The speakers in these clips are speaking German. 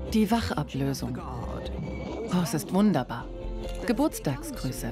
Die Wachablösung. Oh, es ist wunderbar. Geburtstagsgrüße.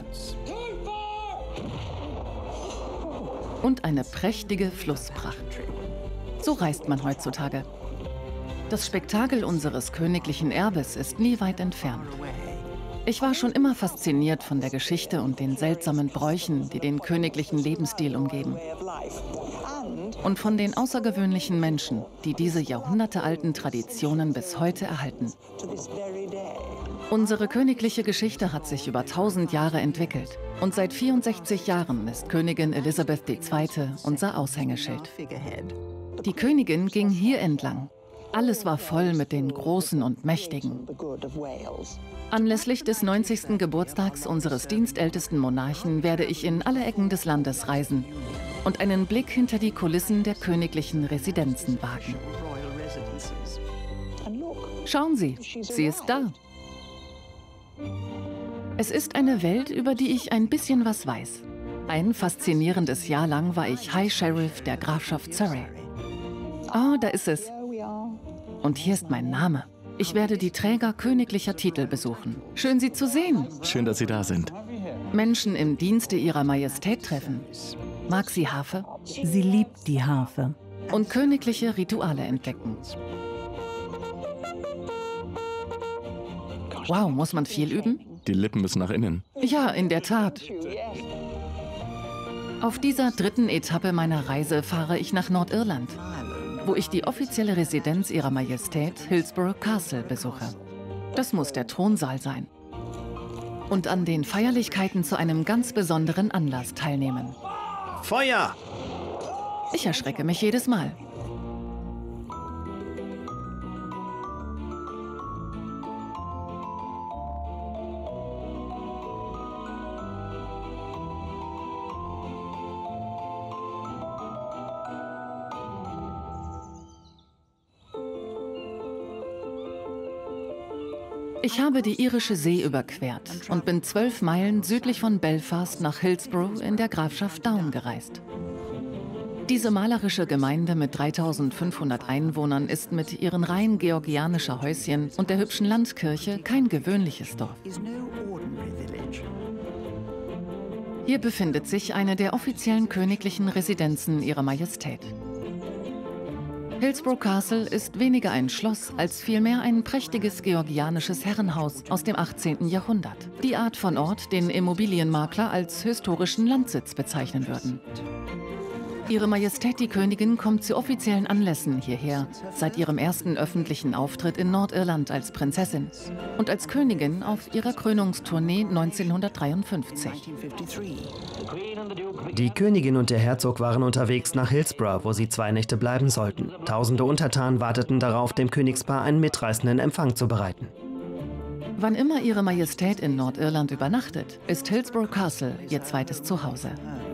Und eine prächtige Flusspracht. So reist man heutzutage. Das Spektakel unseres königlichen Erbes ist nie weit entfernt. Ich war schon immer fasziniert von der Geschichte und den seltsamen Bräuchen, die den königlichen Lebensstil umgeben. Und von den außergewöhnlichen Menschen, die diese jahrhundertealten Traditionen bis heute erhalten. Unsere königliche Geschichte hat sich über 1000 Jahre entwickelt. Und seit 64 Jahren ist Königin Elisabeth II. Unser Aushängeschild. Die Königin ging hier entlang. Alles war voll mit den Großen und Mächtigen. Anlässlich des 90. Geburtstags unseres dienstältesten Monarchen werde ich in alle Ecken des Landes reisen und einen Blick hinter die Kulissen der königlichen Residenzen wagen. Schauen Sie, sie ist da. Es ist eine Welt, über die ich ein bisschen was weiß. Ein faszinierendes Jahr lang war ich High Sheriff der Grafschaft Surrey. Oh, da ist es. Und hier ist mein Name. Ich werde die Träger königlicher Titel besuchen. Schön, Sie zu sehen. Schön, dass Sie da sind. Menschen im Dienste ihrer Majestät treffen. Mag sie Harfe? Sie liebt die Harfe. Und königliche Rituale entdecken. Wow, muss man viel üben? Die Lippen müssen nach innen. Ja, in der Tat. Auf dieser 3. Etappe meiner Reise fahre ich nach Nordirland, wo ich die offizielle Residenz ihrer Majestät Hillsborough Castle besuche. Das muss der Thronsaal sein. Und an den Feierlichkeiten zu einem ganz besonderen Anlass teilnehmen. Feuer! Ich erschrecke mich jedes Mal. Ich habe die irische See überquert und bin 12 Meilen südlich von Belfast nach Hillsborough in der Grafschaft Down gereist. Diese malerische Gemeinde mit 3500 Einwohnern ist mit ihren Reihen georgianischer Häuschen und der hübschen Landkirche kein gewöhnliches Dorf. Hier befindet sich eine der offiziellen königlichen Residenzen ihrer Majestät. Hillsborough Castle ist weniger ein Schloss, als vielmehr ein prächtiges georgianisches Herrenhaus aus dem 18. Jahrhundert. Die Art von Ort, den Immobilienmakler als historischen Landsitz bezeichnen würden. Ihre Majestät die Königin kommt zu offiziellen Anlässen hierher, seit ihrem ersten öffentlichen Auftritt in Nordirland als Prinzessin und als Königin auf ihrer Krönungstournee 1953. Die Königin und der Herzog waren unterwegs nach Hillsborough, wo sie 2 Nächte bleiben sollten. Tausende Untertanen warteten darauf, dem Königspaar einen mitreißenden Empfang zu bereiten. Wann immer Ihre Majestät in Nordirland übernachtet, ist Hillsborough Castle ihr zweites Zuhause.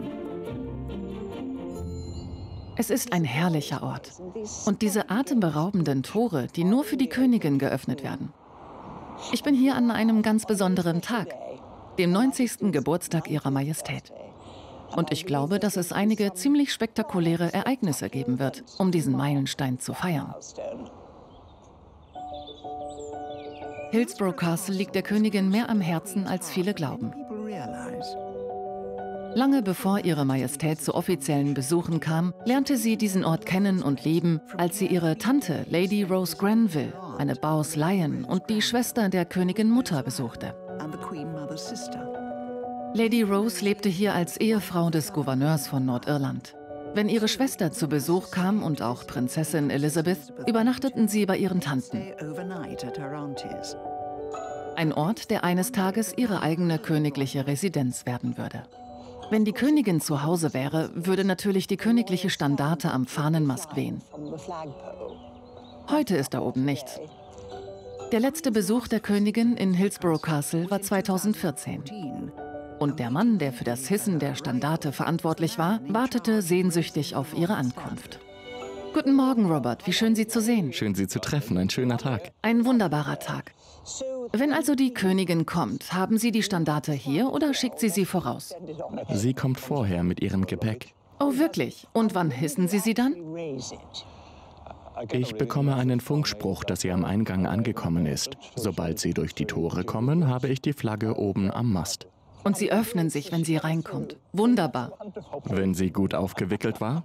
Es ist ein herrlicher Ort. Und diese atemberaubenden Tore, die nur für die Königin geöffnet werden. Ich bin hier an einem ganz besonderen Tag, dem 90. Geburtstag Ihrer Majestät. Und ich glaube, dass es einige ziemlich spektakuläre Ereignisse geben wird, um diesen Meilenstein zu feiern. Hillsborough Castle liegt der Königin mehr am Herzen, als viele glauben. Lange bevor Ihre Majestät zu offiziellen Besuchen kam, lernte sie diesen Ort kennen und lieben, als sie ihre Tante Lady Rose Grenville, eine Bowes Lyon und die Schwester der Königin Mutter besuchte. Lady Rose lebte hier als Ehefrau des Gouverneurs von Nordirland. Wenn ihre Schwester zu Besuch kam und auch Prinzessin Elizabeth, übernachteten sie bei ihren Tanten. Ein Ort, der eines Tages ihre eigene königliche Residenz werden würde. Wenn die Königin zu Hause wäre, würde natürlich die königliche Standarte am Fahnenmast wehen. Heute ist da oben nichts. Der letzte Besuch der Königin in Hillsborough Castle war 2014. Und der Mann, der für das Hissen der Standarte verantwortlich war, wartete sehnsüchtig auf ihre Ankunft. Guten Morgen, Robert. Wie schön, Sie zu sehen. Schön, Sie zu treffen. Ein schöner Tag. Ein wunderbarer Tag. Wenn also die Königin kommt, haben Sie die Standarte hier oder schickt sie sie voraus? Sie kommt vorher mit ihrem Gepäck. Oh, wirklich? Und wann hissen Sie sie dann? Ich bekomme einen Funkspruch, dass sie am Eingang angekommen ist. Sobald sie durch die Tore kommen, habe ich die Flagge oben am Mast. Und sie öffnen sich, wenn sie reinkommt. Wunderbar. Wenn sie gut aufgewickelt war?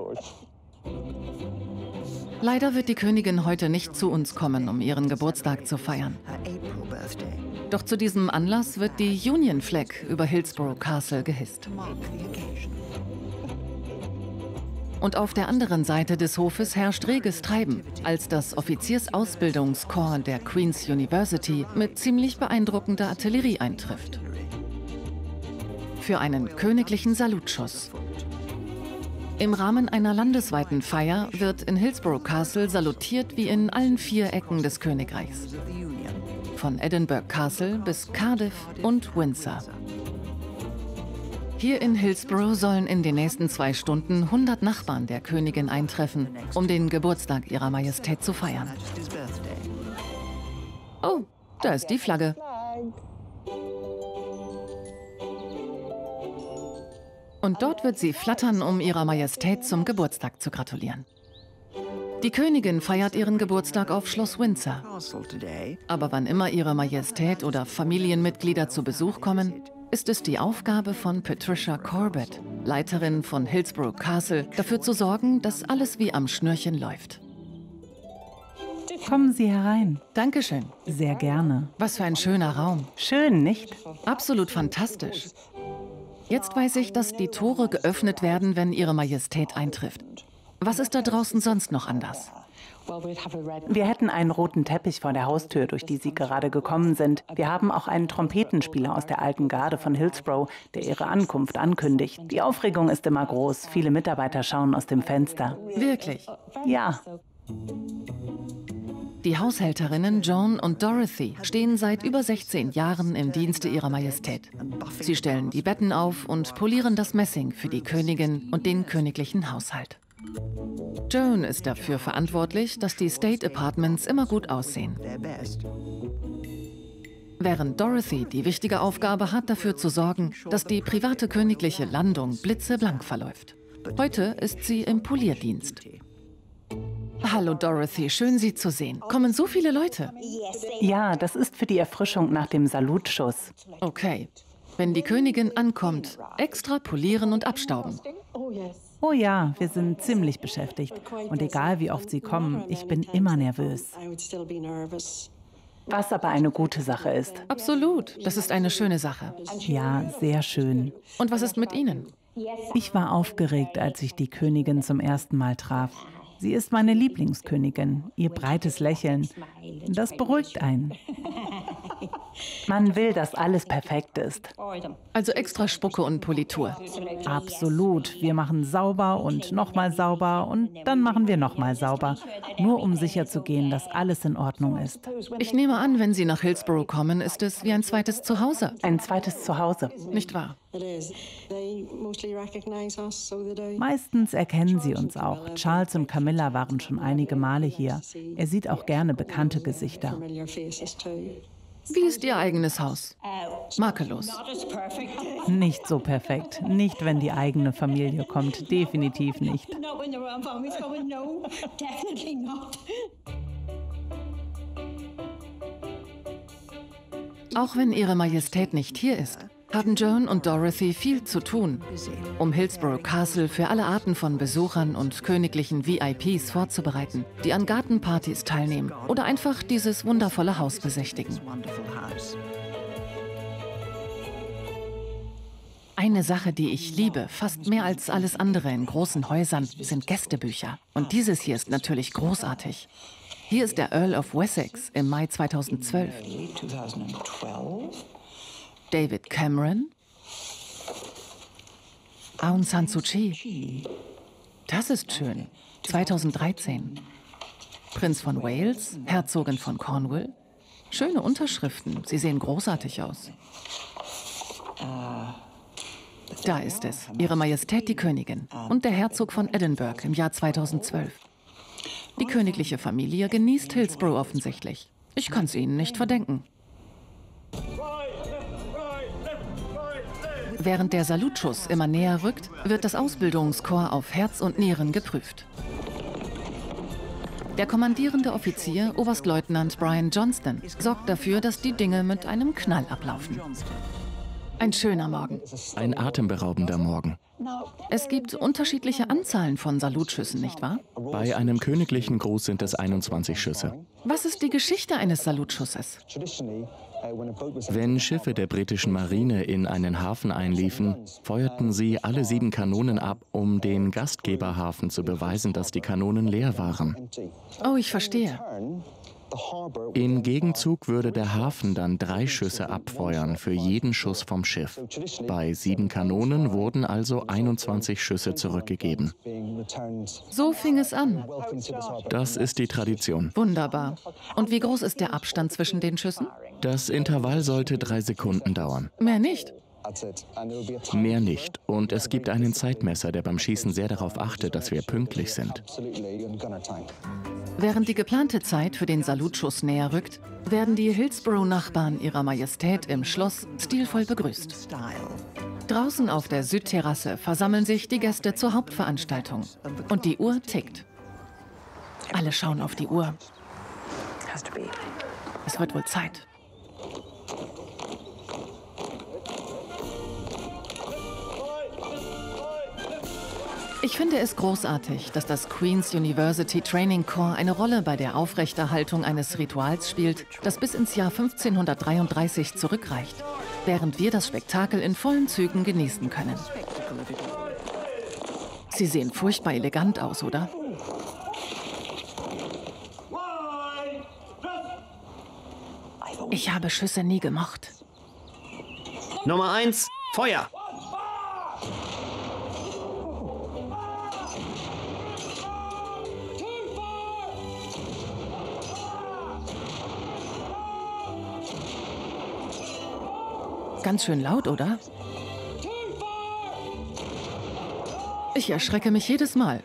Leider wird die Königin heute nicht zu uns kommen, um ihren Geburtstag zu feiern. Doch zu diesem Anlass wird die Union Flag über Hillsborough Castle gehisst. Und auf der anderen Seite des Hofes herrscht reges Treiben, als das Offiziersausbildungskorps der Queen's University mit ziemlich beeindruckender Artillerie eintrifft. Für einen königlichen Salutschuss. Im Rahmen einer landesweiten Feier wird in Hillsborough Castle salutiert wie in allen 4 Ecken des Königreichs. Von Edinburgh Castle bis Cardiff und Windsor. Hier in Hillsborough sollen in den nächsten 2 Stunden 100 Nachbarn der Königin eintreffen, um den Geburtstag ihrer Majestät zu feiern. Oh, da ist die Flagge. Und dort wird sie flattern, um ihrer Majestät zum Geburtstag zu gratulieren. Die Königin feiert ihren Geburtstag auf Schloss Windsor. Aber wann immer ihre Majestät oder Familienmitglieder zu Besuch kommen, ist es die Aufgabe von Patricia Corbett, Leiterin von Hillsborough Castle, dafür zu sorgen, dass alles wie am Schnürchen läuft. Kommen Sie herein. Dankeschön. Sehr gerne. Was für ein schöner Raum. Schön, nicht? Absolut fantastisch. Jetzt weiß ich, dass die Tore geöffnet werden, wenn Ihre Majestät eintrifft. Was ist da draußen sonst noch anders? Wir hätten einen roten Teppich vor der Haustür, durch die Sie gerade gekommen sind. Wir haben auch einen Trompetenspieler aus der alten Garde von Hillsborough, der Ihre Ankunft ankündigt. Die Aufregung ist immer groß. Viele Mitarbeiter schauen aus dem Fenster. Wirklich? Ja. Die Haushälterinnen Joan und Dorothy stehen seit über 16 Jahren im Dienste ihrer Majestät. Sie stellen die Betten auf und polieren das Messing für die Königin und den königlichen Haushalt. Joan ist dafür verantwortlich, dass die State Apartments immer gut aussehen. Während Dorothy die wichtige Aufgabe hat, dafür zu sorgen, dass die private königliche Landung blitzeblank verläuft. Heute ist sie im Polierdienst. Hallo Dorothy, schön Sie zu sehen. Kommen so viele Leute? Ja, das ist für die Erfrischung nach dem Salutschuss. Okay. Wenn die Königin ankommt, extra polieren und abstauben. Oh ja, wir sind ziemlich beschäftigt. Und egal wie oft Sie kommen, ich bin immer nervös. Was aber eine gute Sache ist. Absolut, das ist eine schöne Sache. Ja, sehr schön. Und was ist mit Ihnen? Ich war aufgeregt, als ich die Königin zum ersten Mal traf. Sie ist meine Lieblingskönigin, ihr breites Lächeln. Das beruhigt einen. Man will, dass alles perfekt ist. Also extra Spucke und Politur. Absolut. Wir machen sauber und nochmal sauber und dann machen wir nochmal sauber. Nur um sicherzugehen, dass alles in Ordnung ist. Ich nehme an, wenn Sie nach Hillsborough kommen, ist es wie ein zweites Zuhause. Ein zweites Zuhause. Nicht wahr? Meistens erkennen sie uns auch. Charles und Camilla waren schon einige Male hier. Er sieht auch gerne bekannte Gesichter. Wie ist Ihr eigenes Haus? Makellos. Nicht so perfekt. Nicht, wenn die eigene Familie kommt. Definitiv nicht. Auch wenn Ihre Majestät nicht hier ist, haben Joan und Dorothy viel zu tun, um Hillsborough Castle für alle Arten von Besuchern und königlichen VIPs vorzubereiten, die an Gartenpartys teilnehmen oder einfach dieses wundervolle Haus besichtigen. Eine Sache, die ich liebe, fast mehr als alles andere in großen Häusern, sind Gästebücher. Und dieses hier ist natürlich großartig. Hier ist der Earl of Wessex im Mai 2012. David Cameron, Aung San Suu Kyi. Das ist schön. 2013. Prinz von Wales, Herzogin von Cornwall. Schöne Unterschriften. Sie sehen großartig aus. Da ist es. Ihre Majestät die Königin und der Herzog von Edinburgh im Jahr 2012. Die königliche Familie genießt Hillsborough offensichtlich. Ich kann es ihnen nicht verdenken. Während der Salutschuss immer näher rückt, wird das Ausbildungskorps auf Herz und Nieren geprüft. Der kommandierende Offizier, Oberstleutnant Brian Johnston, sorgt dafür, dass die Dinge mit einem Knall ablaufen. Ein schöner Morgen. Ein atemberaubender Morgen. Es gibt unterschiedliche Anzahlen von Salutschüssen, nicht wahr? Bei einem königlichen Gruß sind es 21 Schüsse. Was ist die Geschichte eines Salutschusses? Wenn Schiffe der britischen Marine in einen Hafen einliefen, feuerten sie alle 7 Kanonen ab, um den Gastgeberhafen zu beweisen, dass die Kanonen leer waren. Oh, ich verstehe. Im Gegenzug würde der Hafen dann 3 Schüsse abfeuern für jeden Schuss vom Schiff. Bei 7 Kanonen wurden also 21 Schüsse zurückgegeben. So fing es an. Das ist die Tradition. Wunderbar. Und wie groß ist der Abstand zwischen den Schüssen? Das Intervall sollte 3 Sekunden dauern. Mehr nicht. Mehr nicht. Und es gibt einen Zeitmesser, der beim Schießen sehr darauf achtet, dass wir pünktlich sind. Während die geplante Zeit für den Salutschuss näher rückt, werden die Hillsborough-Nachbarn ihrer Majestät im Schloss stilvoll begrüßt. Draußen auf der Südterrasse versammeln sich die Gäste zur Hauptveranstaltung. Und die Uhr tickt. Alle schauen auf die Uhr. Es wird wohl Zeit. Ich finde es großartig, dass das Queen's University Training Corps eine Rolle bei der Aufrechterhaltung eines Rituals spielt, das bis ins Jahr 1533 zurückreicht, während wir das Spektakel in vollen Zügen genießen können. Sie sehen furchtbar elegant aus, oder? Ich habe Schüsse nie gemocht. Nummer 1, Feuer! Ganz schön laut, oder? Ich erschrecke mich jedes Mal.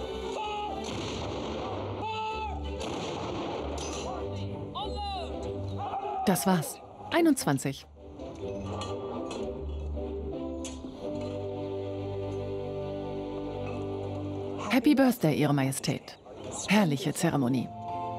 Das war's. 21. Happy Birthday, Ihre Majestät. Herrliche Zeremonie.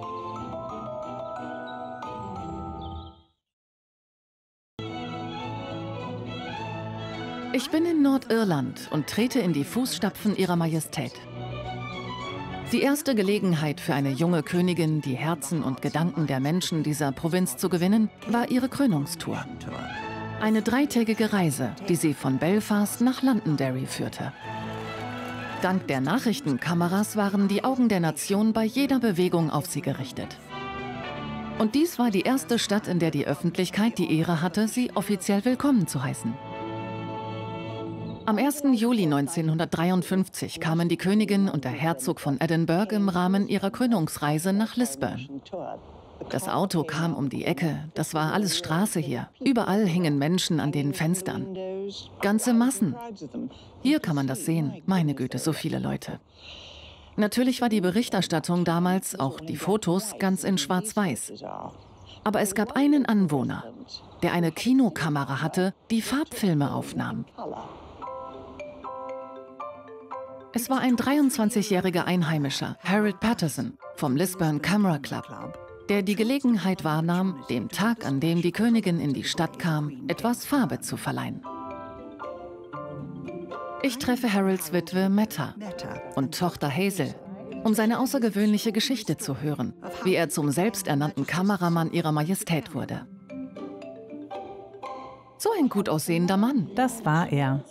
Ich bin in Nordirland und trete in die Fußstapfen Ihrer Majestät. Die erste Gelegenheit für eine junge Königin, die Herzen und Gedanken der Menschen dieser Provinz zu gewinnen, war ihre Krönungstour. Eine 3-tägige Reise, die sie von Belfast nach Londonderry führte. Dank der Nachrichtenkameras waren die Augen der Nation bei jeder Bewegung auf sie gerichtet. Und dies war die erste Stadt, in der die Öffentlichkeit die Ehre hatte, sie offiziell willkommen zu heißen. Am 1. Juli 1953 kamen die Königin und der Herzog von Edinburgh im Rahmen ihrer Krönungsreise nach Lisburn. Das Auto kam um die Ecke, das war alles Straße hier. Überall hingen Menschen an den Fenstern. Ganze Massen. Hier kann man das sehen. Meine Güte, so viele Leute. Natürlich war die Berichterstattung damals, auch die Fotos, ganz in Schwarz-Weiß. Aber es gab einen Anwohner, der eine Kinokamera hatte, die Farbfilme aufnahm. Es war ein 23-jähriger Einheimischer, Harold Patterson, vom Lisburn Camera Club, der die Gelegenheit wahrnahm, dem Tag, an dem die Königin in die Stadt kam, etwas Farbe zu verleihen. Ich treffe Harolds Witwe Meta und Tochter Hazel, um seine außergewöhnliche Geschichte zu hören, wie er zum selbsternannten Kameramann ihrer Majestät wurde. So ein gut aussehender Mann. Das war er.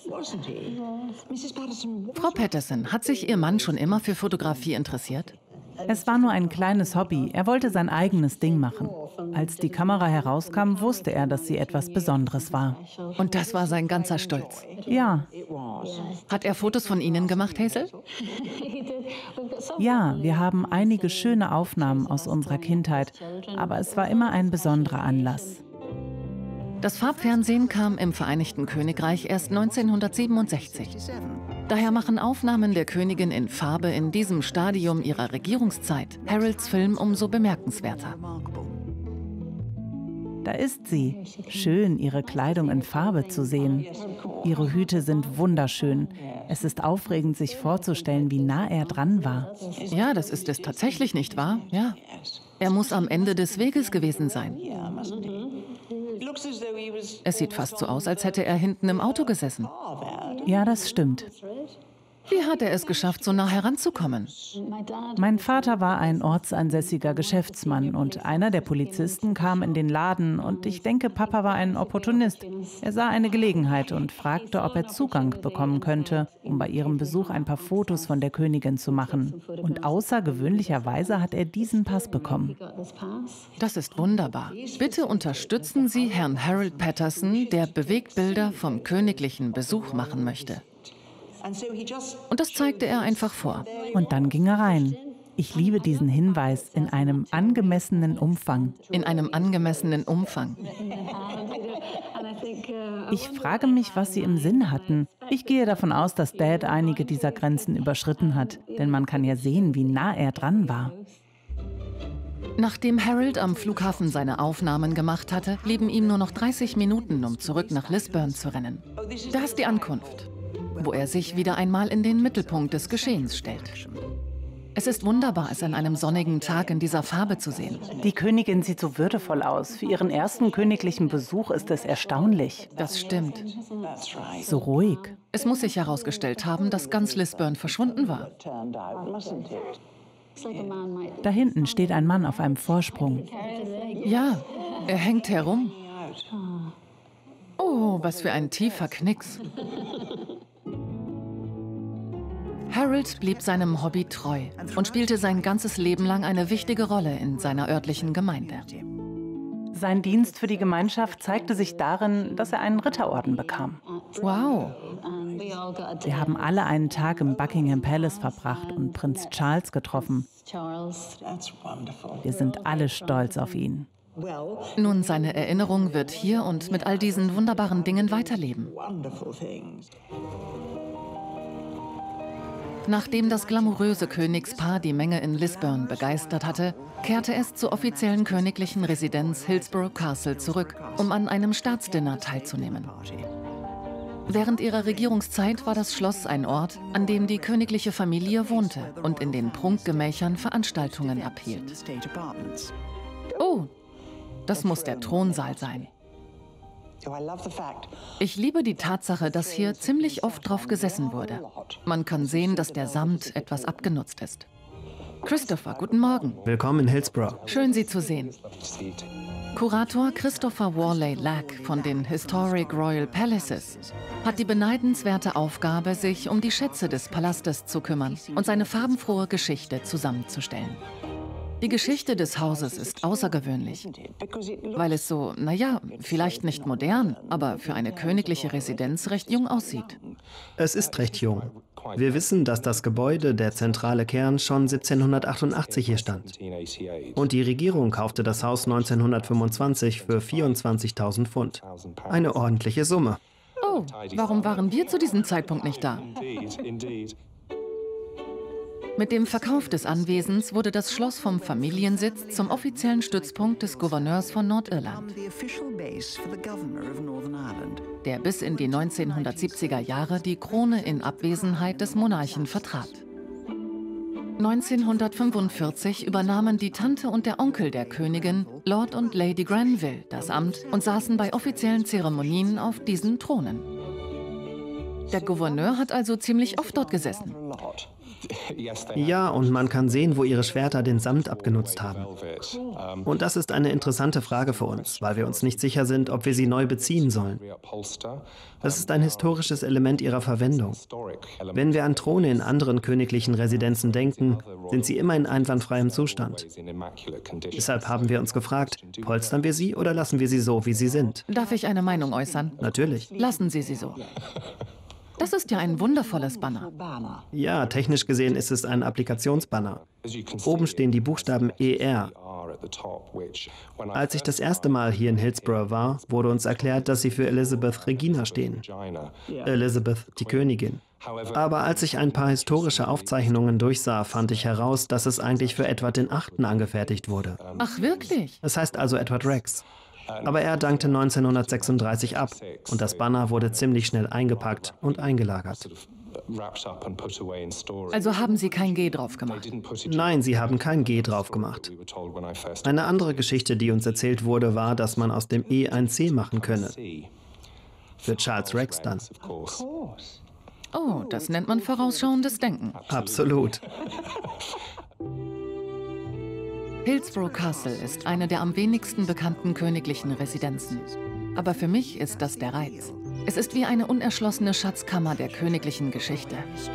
Frau Patterson, hat sich Ihr Mann schon immer für Fotografie interessiert? Es war nur ein kleines Hobby. Er wollte sein eigenes Ding machen. Als die Kamera herauskam, wusste er, dass sie etwas Besonderes war. Und das war sein ganzer Stolz. Ja. Hat er Fotos von Ihnen gemacht, Hazel? Ja, wir haben einige schöne Aufnahmen aus unserer Kindheit, aber es war immer ein besonderer Anlass. Das Farbfernsehen kam im Vereinigten Königreich erst 1967. Daher machen Aufnahmen der Königin in Farbe in diesem Stadium ihrer Regierungszeit Harolds Film umso bemerkenswerter. Da ist sie. Schön, ihre Kleidung in Farbe zu sehen. Ihre Hüte sind wunderschön. Es ist aufregend, sich vorzustellen, wie nah er dran war. Ja, das ist es tatsächlich, nicht wahr? Ja. Er muss am Ende des Weges gewesen sein. Es sieht fast so aus, als hätte er hinten im Auto gesessen. Ja, das stimmt. Wie hat er es geschafft, so nah heranzukommen? Mein Vater war ein ortsansässiger Geschäftsmann und einer der Polizisten kam in den Laden und ich denke, Papa war ein Opportunist. Er sah eine Gelegenheit und fragte, ob er Zugang bekommen könnte, um bei ihrem Besuch ein paar Fotos von der Königin zu machen. Und außergewöhnlicherweise hat er diesen Pass bekommen. Das ist wunderbar. Bitte unterstützen Sie Herrn Harold Patterson, der Bewegtbilder vom königlichen Besuch machen möchte. Und das zeigte er einfach vor. Und dann ging er rein. Ich liebe diesen Hinweis, in einem angemessenen Umfang. In einem angemessenen Umfang. Ich frage mich, was sie im Sinn hatten. Ich gehe davon aus, dass Dad einige dieser Grenzen überschritten hat. Denn man kann ja sehen, wie nah er dran war. Nachdem Harold am Flughafen seine Aufnahmen gemacht hatte, blieben ihm nur noch 30 Minuten, um zurück nach Lisburn zu rennen. Da ist die Ankunft, wo er sich wieder einmal in den Mittelpunkt des Geschehens stellt. Es ist wunderbar, es an einem sonnigen Tag in dieser Farbe zu sehen. Die Königin sieht so würdevoll aus. Für ihren ersten königlichen Besuch ist es erstaunlich. Das stimmt. So ruhig. Es muss sich herausgestellt haben, dass ganz Lisburn verschwunden war. Da hinten steht ein Mann auf einem Vorsprung. Ja, er hängt herum. Oh, was für ein tiefer Knicks. Harold blieb seinem Hobby treu und spielte sein ganzes Leben lang eine wichtige Rolle in seiner örtlichen Gemeinde. Sein Dienst für die Gemeinschaft zeigte sich darin, dass er einen Ritterorden bekam. Wow. Wir haben alle einen Tag im Buckingham Palace verbracht und Prinz Charles getroffen. Wir sind alle stolz auf ihn. Nun, seine Erinnerung wird hier und mit all diesen wunderbaren Dingen weiterleben. Nachdem das glamouröse Königspaar die Menge in Lisburn begeistert hatte, kehrte es zur offiziellen königlichen Residenz Hillsborough Castle zurück, um an einem Staatsdinner teilzunehmen. Während ihrer Regierungszeit war das Schloss ein Ort, an dem die königliche Familie wohnte und in den Prunkgemächern Veranstaltungen abhielt. Oh, das muss der Thronsaal sein. Ich liebe die Tatsache, dass hier ziemlich oft drauf gesessen wurde. Man kann sehen, dass der Samt etwas abgenutzt ist. Christopher, guten Morgen. Willkommen in Hillsborough. Schön, Sie zu sehen. Kurator Christopher Worley Lack von den Historic Royal Palaces hat die beneidenswerte Aufgabe, sich um die Schätze des Palastes zu kümmern und seine farbenfrohe Geschichte zusammenzustellen. Die Geschichte des Hauses ist außergewöhnlich, weil es so, naja, vielleicht nicht modern, aber für eine königliche Residenz recht jung aussieht. Es ist recht jung. Wir wissen, dass das Gebäude, der zentrale Kern, schon 1788 hier stand. Und die Regierung kaufte das Haus 1925 für 24.000 Pfund. Eine ordentliche Summe. Oh, warum waren wir zu diesem Zeitpunkt nicht da? Mit dem Verkauf des Anwesens wurde das Schloss vom Familiensitz zum offiziellen Stützpunkt des Gouverneurs von Nordirland, der bis in die 1970er Jahre die Krone in Abwesenheit des Monarchen vertrat. 1945 übernahmen die Tante und der Onkel der Königin, Lord und Lady Granville, das Amt und saßen bei offiziellen Zeremonien auf diesen Thronen. Der Gouverneur hat also ziemlich oft dort gesessen. Ja, und man kann sehen, wo ihre Schwerter den Samt abgenutzt haben. Und das ist eine interessante Frage für uns, weil wir uns nicht sicher sind, ob wir sie neu beziehen sollen. Das ist ein historisches Element ihrer Verwendung. Wenn wir an Throne in anderen königlichen Residenzen denken, sind sie immer in einwandfreiem Zustand. Deshalb haben wir uns gefragt, polstern wir sie oder lassen wir sie so, wie sie sind? Darf ich eine Meinung äußern? Natürlich. Lassen Sie sie so. Das ist ja ein wundervolles Banner. Ja, technisch gesehen ist es ein Applikationsbanner. Oben stehen die Buchstaben ER. Als ich das erste Mal hier in Hillsborough war, wurde uns erklärt, dass sie für Elizabeth Regina stehen. Elizabeth, die Königin. Aber als ich ein paar historische Aufzeichnungen durchsah, fand ich heraus, dass es eigentlich für Edward VIII. Angefertigt wurde. Ach, wirklich? Es heißt also Edward Rex. Aber er dankte 1936 ab und das Banner wurde ziemlich schnell eingepackt und eingelagert. Also haben Sie kein G drauf gemacht? Nein, sie haben kein G drauf gemacht. Eine andere Geschichte, die uns erzählt wurde, war, dass man aus dem E ein C machen könne. Für Charles Rex dann. Oh, das nennt man vorausschauendes Denken. Absolut. Hillsborough Castle ist eine der am wenigsten bekannten königlichen Residenzen. Aber für mich ist das der Reiz. Es ist wie eine unerschlossene Schatzkammer der königlichen Geschichte.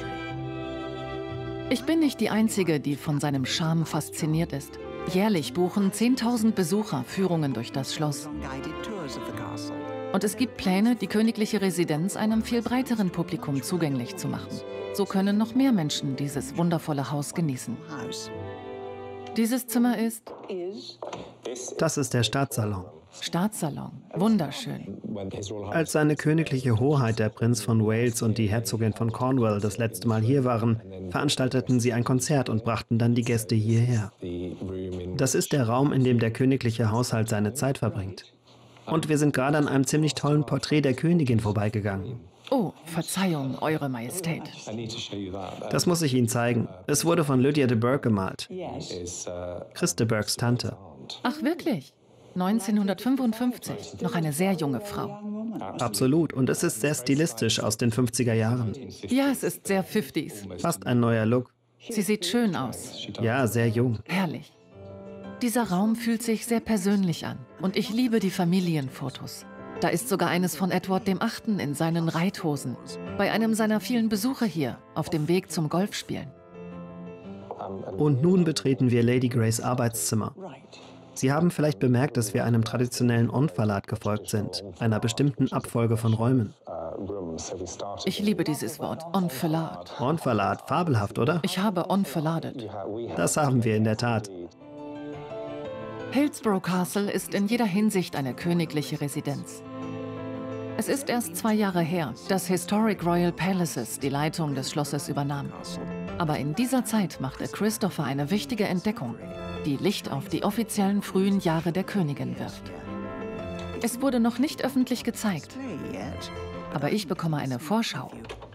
Ich bin nicht die Einzige, die von seinem Charme fasziniert ist. Jährlich buchen 10.000 Besucher Führungen durch das Schloss. Und es gibt Pläne, die königliche Residenz einem viel breiteren Publikum zugänglich zu machen. So können noch mehr Menschen dieses wundervolle Haus genießen. Dieses Zimmer ist... Das ist der Staatssalon. Staatssalon. Wunderschön. Als seine königliche Hoheit, der Prinz von Wales und die Herzogin von Cornwall, das letzte Mal hier waren, veranstalteten sie ein Konzert und brachten dann die Gäste hierher. Das ist der Raum, in dem der königliche Haushalt seine Zeit verbringt. Und wir sind gerade an einem ziemlich tollen Porträt der Königin vorbeigegangen. Oh, Verzeihung, Eure Majestät. Das muss ich Ihnen zeigen. Es wurde von Lydia de Burgh gemalt. Chris de Burghs Tante. Ach, wirklich? 1955. Noch eine sehr junge Frau. Absolut. Und es ist sehr stilistisch aus den 50er Jahren. Ja, es ist sehr 50s. Fast ein neuer Look. Sie sieht schön aus. Ja, sehr jung. Herrlich. Dieser Raum fühlt sich sehr persönlich an. Und ich liebe die Familienfotos. Da ist sogar eines von Edward VIII. In seinen Reithosen. Bei einem seiner vielen Besuche hier, auf dem Weg zum Golfspielen. Und nun betreten wir Lady Greys Arbeitszimmer. Sie haben vielleicht bemerkt, dass wir einem traditionellen Enfilat gefolgt sind, einer bestimmten Abfolge von Räumen. Ich liebe dieses Wort, Enfilat. Enfilat, fabelhaft, oder? Ich habe enfiladet. Das haben wir in der Tat. Hillsborough Castle ist in jeder Hinsicht eine königliche Residenz. Es ist erst 2 Jahre her, dass Historic Royal Palaces die Leitung des Schlosses übernahm. Aber in dieser Zeit machte Christopher eine wichtige Entdeckung, die Licht auf die offiziellen frühen Jahre der Königin wirft. Es wurde noch nicht öffentlich gezeigt, aber ich bekomme eine Vorschau.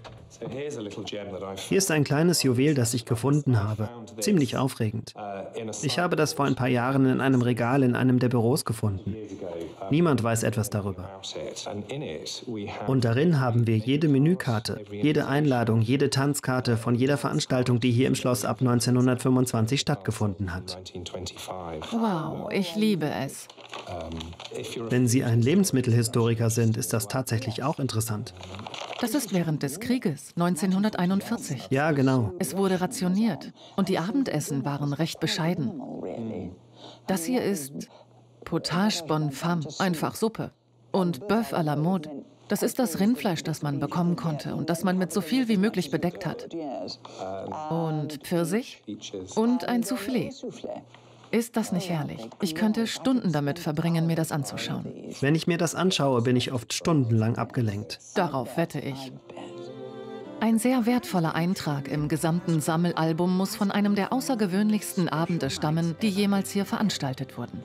Hier ist ein kleines Juwel, das ich gefunden habe. Ziemlich aufregend. Ich habe das vor ein paar Jahren in einem Regal in einem der Büros gefunden. Niemand weiß etwas darüber. Und darin haben wir jede Menükarte, jede Einladung, jede Tanzkarte von jeder Veranstaltung, die hier im Schloss ab 1925 stattgefunden hat. Wow, ich liebe es. Wenn Sie ein Lebensmittelhistoriker sind, ist das tatsächlich auch interessant. Das ist während des Krieges, 1941. Ja, genau. Es wurde rationiert und die Abendessen waren recht bescheiden. Das hier ist Potage bonne femme, einfach Suppe. Und Bœuf à la mode. Das ist das Rindfleisch, das man bekommen konnte und das man mit so viel wie möglich bedeckt hat. Und Pfirsich und ein Soufflé. Ist das nicht herrlich? Ich könnte Stunden damit verbringen, mir das anzuschauen. Wenn ich mir das anschaue, bin ich oft stundenlang abgelenkt. Darauf wette ich. Ein sehr wertvoller Eintrag im gesamten Sammelalbum muss von einem der außergewöhnlichsten Abende stammen, die jemals hier veranstaltet wurden.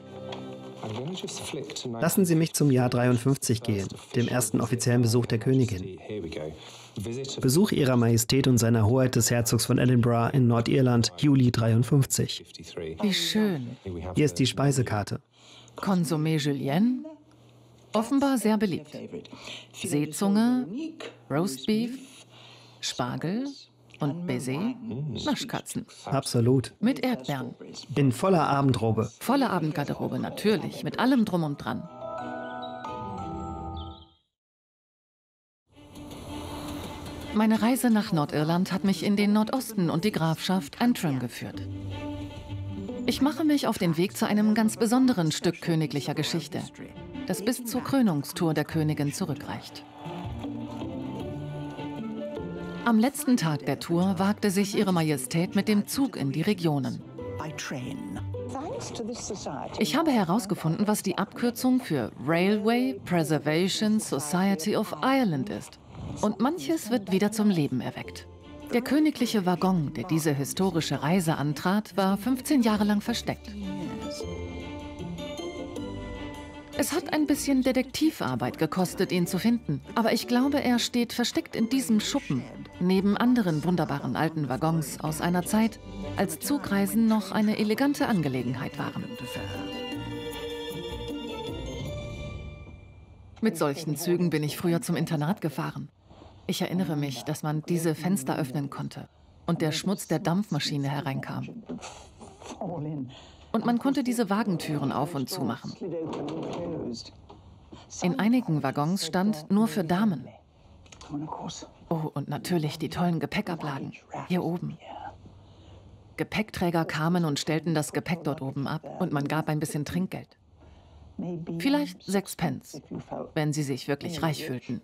Lassen Sie mich zum Jahr 53 gehen, dem ersten offiziellen Besuch der Königin. Besuch Ihrer Majestät und seiner Hoheit des Herzogs von Edinburgh in Nordirland, Juli 53. Wie schön. Hier ist die Speisekarte. Consommé Julienne, offenbar sehr beliebt. Seezunge, Roastbeef, Spargel und Baiser, Naschkatzen. Absolut. Mit Erdbeeren. In voller Abendrobe. Volle Abendgarderobe, natürlich, mit allem drum und dran. Meine Reise nach Nordirland hat mich in den Nordosten und die Grafschaft Antrim geführt. Ich mache mich auf den Weg zu einem ganz besonderen Stück königlicher Geschichte, das bis zur Krönungstour der Königin zurückreicht. Am letzten Tag der Tour wagte sich Ihre Majestät mit dem Zug in die Regionen. Ich habe herausgefunden, was die Abkürzung für Railway Preservation Society of Ireland ist. Und manches wird wieder zum Leben erweckt. Der königliche Waggon, der diese historische Reise antrat, war 15 Jahre lang versteckt. Es hat ein bisschen Detektivarbeit gekostet, ihn zu finden. Aber ich glaube, er steht versteckt in diesem Schuppen, neben anderen wunderbaren alten Waggons aus einer Zeit, als Zugreisen noch eine elegante Angelegenheit waren. Mit solchen Zügen bin ich früher zum Internat gefahren. Ich erinnere mich, dass man diese Fenster öffnen konnte und der Schmutz der Dampfmaschine hereinkam. Und man konnte diese Wagentüren auf und zu machen. In einigen Waggons stand nur für Damen. Oh, und natürlich die tollen Gepäckablagen, hier oben. Gepäckträger kamen und stellten das Gepäck dort oben ab und man gab ein bisschen Trinkgeld. Vielleicht 6 Pence, wenn sie sich wirklich reich fühlten.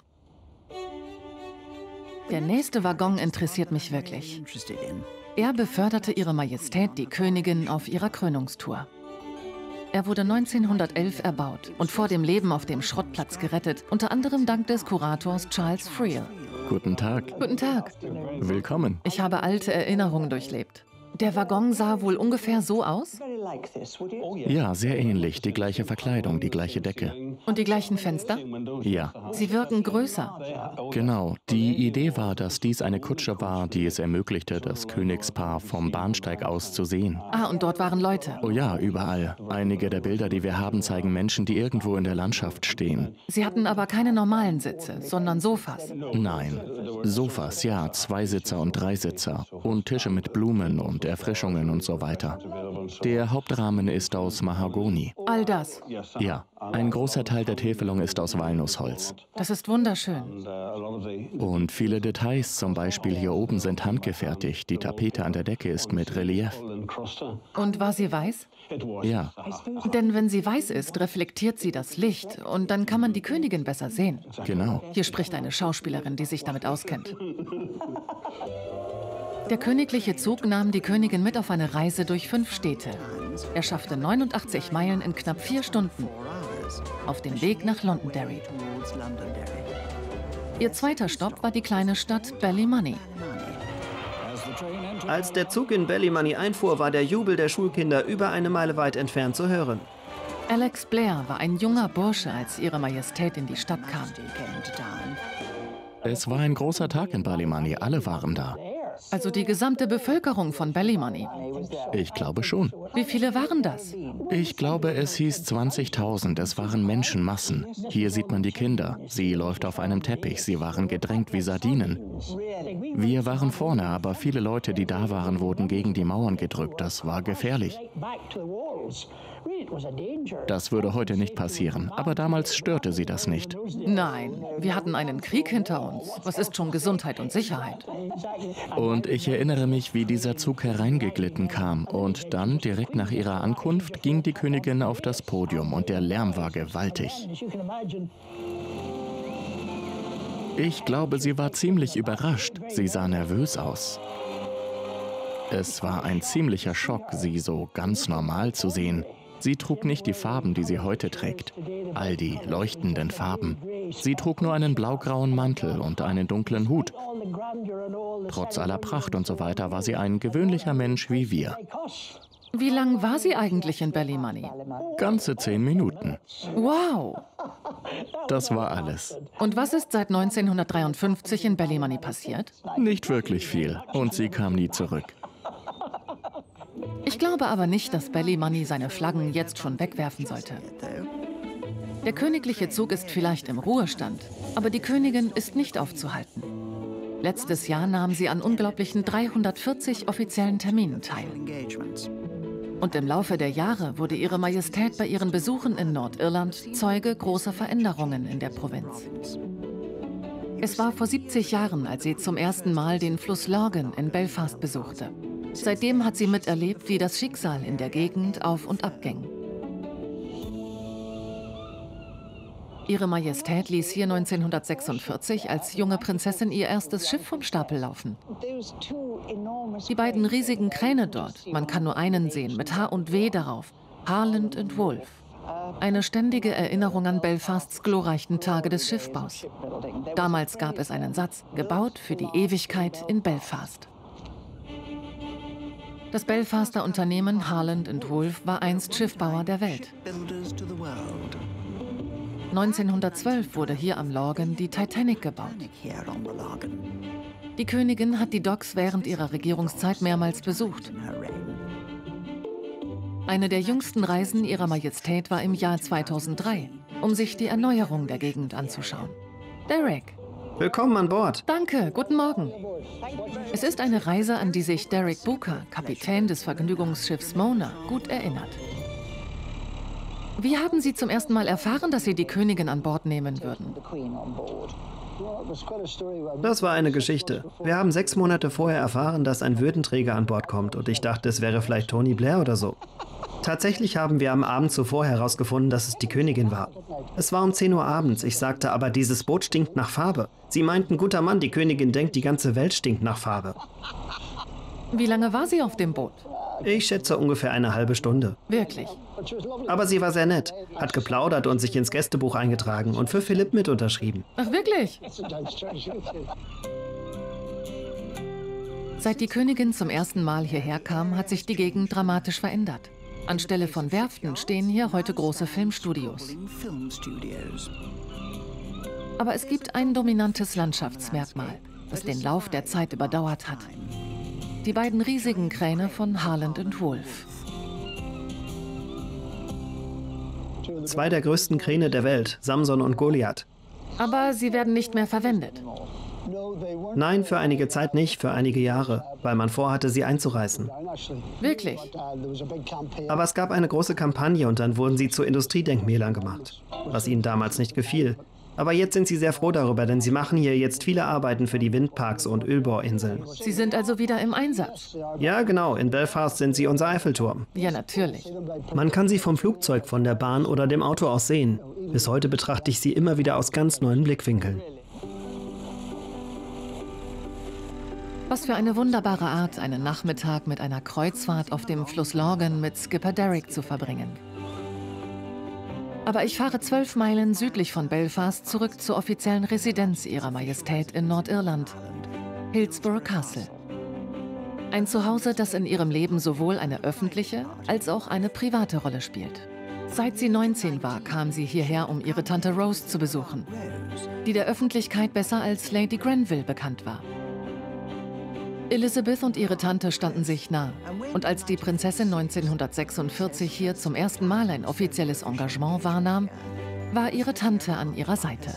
Der nächste Waggon interessiert mich wirklich. Er beförderte Ihre Majestät, die Königin, auf ihrer Krönungstour. Er wurde 1911 erbaut und vor dem Leben auf dem Schrottplatz gerettet, unter anderem dank des Kurators Charles Friel. Guten Tag. Guten Tag. Willkommen. Ich habe alte Erinnerungen durchlebt. Der Waggon sah wohl ungefähr so aus? Ja, sehr ähnlich. Die gleiche Verkleidung, die gleiche Decke. Und die gleichen Fenster? Ja. Sie wirken größer. Genau. Die Idee war, dass dies eine Kutsche war, die es ermöglichte, das Königspaar vom Bahnsteig aus zu sehen. Ah, und dort waren Leute. Oh ja, überall. Einige der Bilder, die wir haben, zeigen Menschen, die irgendwo in der Landschaft stehen. Sie hatten aber keine normalen Sitze, sondern Sofas. Nein. Sofas, ja, 2-Sitzer und 3-Sitzer. Und Tische mit Blumen und Erfrischungen und so weiter. Der Hauptrahmen ist aus Mahagoni. All das. Ja, ein großer Teil der Täfelung ist aus Walnussholz. Das ist wunderschön. Und viele Details, zum Beispiel hier oben, sind handgefertigt. Die Tapete an der Decke ist mit Relief. Und war sie weiß? Ja, Denn wenn sie weiß ist, reflektiert sie das Licht und dann kann man die Königin besser sehen. genau. Hier spricht eine Schauspielerin, die sich damit auskennt. Der königliche Zug nahm die Königin mit auf eine Reise durch 5 Städte. Er schaffte 89 Meilen in knapp 4 Stunden auf dem Weg nach Londonderry. Ihr zweiter Stopp war die kleine Stadt Ballymoney. Als der Zug in Ballymoney einfuhr, war der Jubel der Schulkinder über eine Meile weit entfernt zu hören. Alex Blair war ein junger Bursche, als Ihre Majestät in die Stadt kam. Es war ein großer Tag in Ballymoney. Alle waren da. Also die gesamte Bevölkerung von Ballymoney. Ich glaube schon. Wie viele waren das? Ich glaube, es hieß 20.000. Es waren Menschenmassen. Hier sieht man die Kinder. Sie läuft auf einem Teppich. Sie waren gedrängt wie Sardinen. Wir waren vorne, aber viele Leute, die da waren, wurden gegen die Mauern gedrückt. Das war gefährlich. Das würde heute nicht passieren, aber damals störte sie das nicht. Nein, wir hatten einen Krieg hinter uns. Was ist schon Gesundheit und Sicherheit? Und ich erinnere mich, wie dieser Zug hereingeglitten kam. Und dann, direkt nach ihrer Ankunft, ging die Königin auf das Podium und der Lärm war gewaltig. Ich glaube, sie war ziemlich überrascht. Sie sah nervös aus. Es war ein ziemlicher Schock, sie so ganz normal zu sehen. Sie trug nicht die Farben, die sie heute trägt. All die leuchtenden Farben. Sie trug nur einen blaugrauen Mantel und einen dunklen Hut. Trotz aller Pracht und so weiter war sie ein gewöhnlicher Mensch wie wir. Wie lang war sie eigentlich in Ballymoney? Ganze 10 Minuten. Wow! Das war alles. Und was ist seit 1953 in Ballymoney passiert? Nicht wirklich viel. Und sie kam nie zurück. Ich glaube aber nicht, dass Ballymoney seine Flaggen jetzt schon wegwerfen sollte. Der königliche Zug ist vielleicht im Ruhestand, aber die Königin ist nicht aufzuhalten. Letztes Jahr nahm sie an unglaublichen 340 offiziellen Terminen teil. Und im Laufe der Jahre wurde Ihre Majestät bei ihren Besuchen in Nordirland Zeuge großer Veränderungen in der Provinz. Es war vor 70 Jahren, als sie zum ersten Mal den Fluss Lurgan in Belfast besuchte. Seitdem hat sie miterlebt, wie das Schicksal in der Gegend auf und ab ging. Ihre Majestät ließ hier 1946 als junge Prinzessin ihr erstes Schiff vom Stapel laufen. Die beiden riesigen Kräne dort, man kann nur einen sehen, mit H und W darauf, Harland and Wolff. Eine ständige Erinnerung an Belfasts glorreichen Tage des Schiffbaus. Damals gab es einen Satz, gebaut für die Ewigkeit in Belfast. Das Belfaster Unternehmen Harland and Wolff war einst Schiffbauer der Welt. 1912 wurde hier am Logan die Titanic gebaut. Die Königin hat die Docks während ihrer Regierungszeit mehrmals besucht. Eine der jüngsten Reisen ihrer Majestät war im Jahr 2003, um sich die Erneuerung der Gegend anzuschauen. Derek. Willkommen an Bord. Danke, guten Morgen. Es ist eine Reise, an die sich Derek Booker, Kapitän des Vergnügungsschiffs Mona, gut erinnert. Wie haben Sie zum ersten Mal erfahren, dass Sie die Königin an Bord nehmen würden? Das war eine Geschichte. Wir haben 6 Monate vorher erfahren, dass ein Würdenträger an Bord kommt und ich dachte, es wäre vielleicht Tony Blair oder so. Tatsächlich haben wir am Abend zuvor herausgefunden, dass es die Königin war. Es war um 10 Uhr abends. Ich sagte, aber dieses Boot stinkt nach Farbe. Sie meinten, guter Mann, die Königin denkt, die ganze Welt stinkt nach Farbe. Wie lange war sie auf dem Boot? Ich schätze ungefähr eine halbe Stunde. Wirklich? Aber sie war sehr nett, hat geplaudert und sich ins Gästebuch eingetragen und für Philipp mit unterschrieben. Ach, wirklich? Seit die Königin zum ersten Mal hierher kam, hat sich die Gegend dramatisch verändert. Anstelle von Werften stehen hier heute große Filmstudios. Aber es gibt ein dominantes Landschaftsmerkmal, das den Lauf der Zeit überdauert hat. Die beiden riesigen Kräne von Harland & Wolff. 2 der größten Kräne der Welt, Samson und Goliath. Aber sie werden nicht mehr verwendet. Nein, für einige Zeit nicht, für einige Jahre, weil man vorhatte, sie einzureißen. Wirklich? Aber es gab eine große Kampagne und dann wurden sie zu Industriedenkmälern gemacht, was ihnen damals nicht gefiel. Aber jetzt sind sie sehr froh darüber, denn sie machen hier jetzt viele Arbeiten für die Windparks und Ölbohrinseln. Sie sind also wieder im Einsatz? Ja, genau. In Belfast sind sie unser Eiffelturm. Ja, natürlich. Man kann sie vom Flugzeug, von der Bahn oder dem Auto aus sehen. Bis heute betrachte ich sie immer wieder aus ganz neuen Blickwinkeln. Was für eine wunderbare Art, einen Nachmittag mit einer Kreuzfahrt auf dem Fluss Logan mit Skipper Derek zu verbringen. Aber ich fahre 12 Meilen südlich von Belfast zurück zur offiziellen Residenz Ihrer Majestät in Nordirland, Hillsborough Castle. Ein Zuhause, das in ihrem Leben sowohl eine öffentliche als auch eine private Rolle spielt. Seit sie 19 war, kam sie hierher, um ihre Tante Rose zu besuchen, die der Öffentlichkeit besser als Lady Grenville bekannt war. Elizabeth und ihre Tante standen sich nah. Und als die Prinzessin 1946 hier zum ersten Mal ein offizielles Engagement wahrnahm, war ihre Tante an ihrer Seite.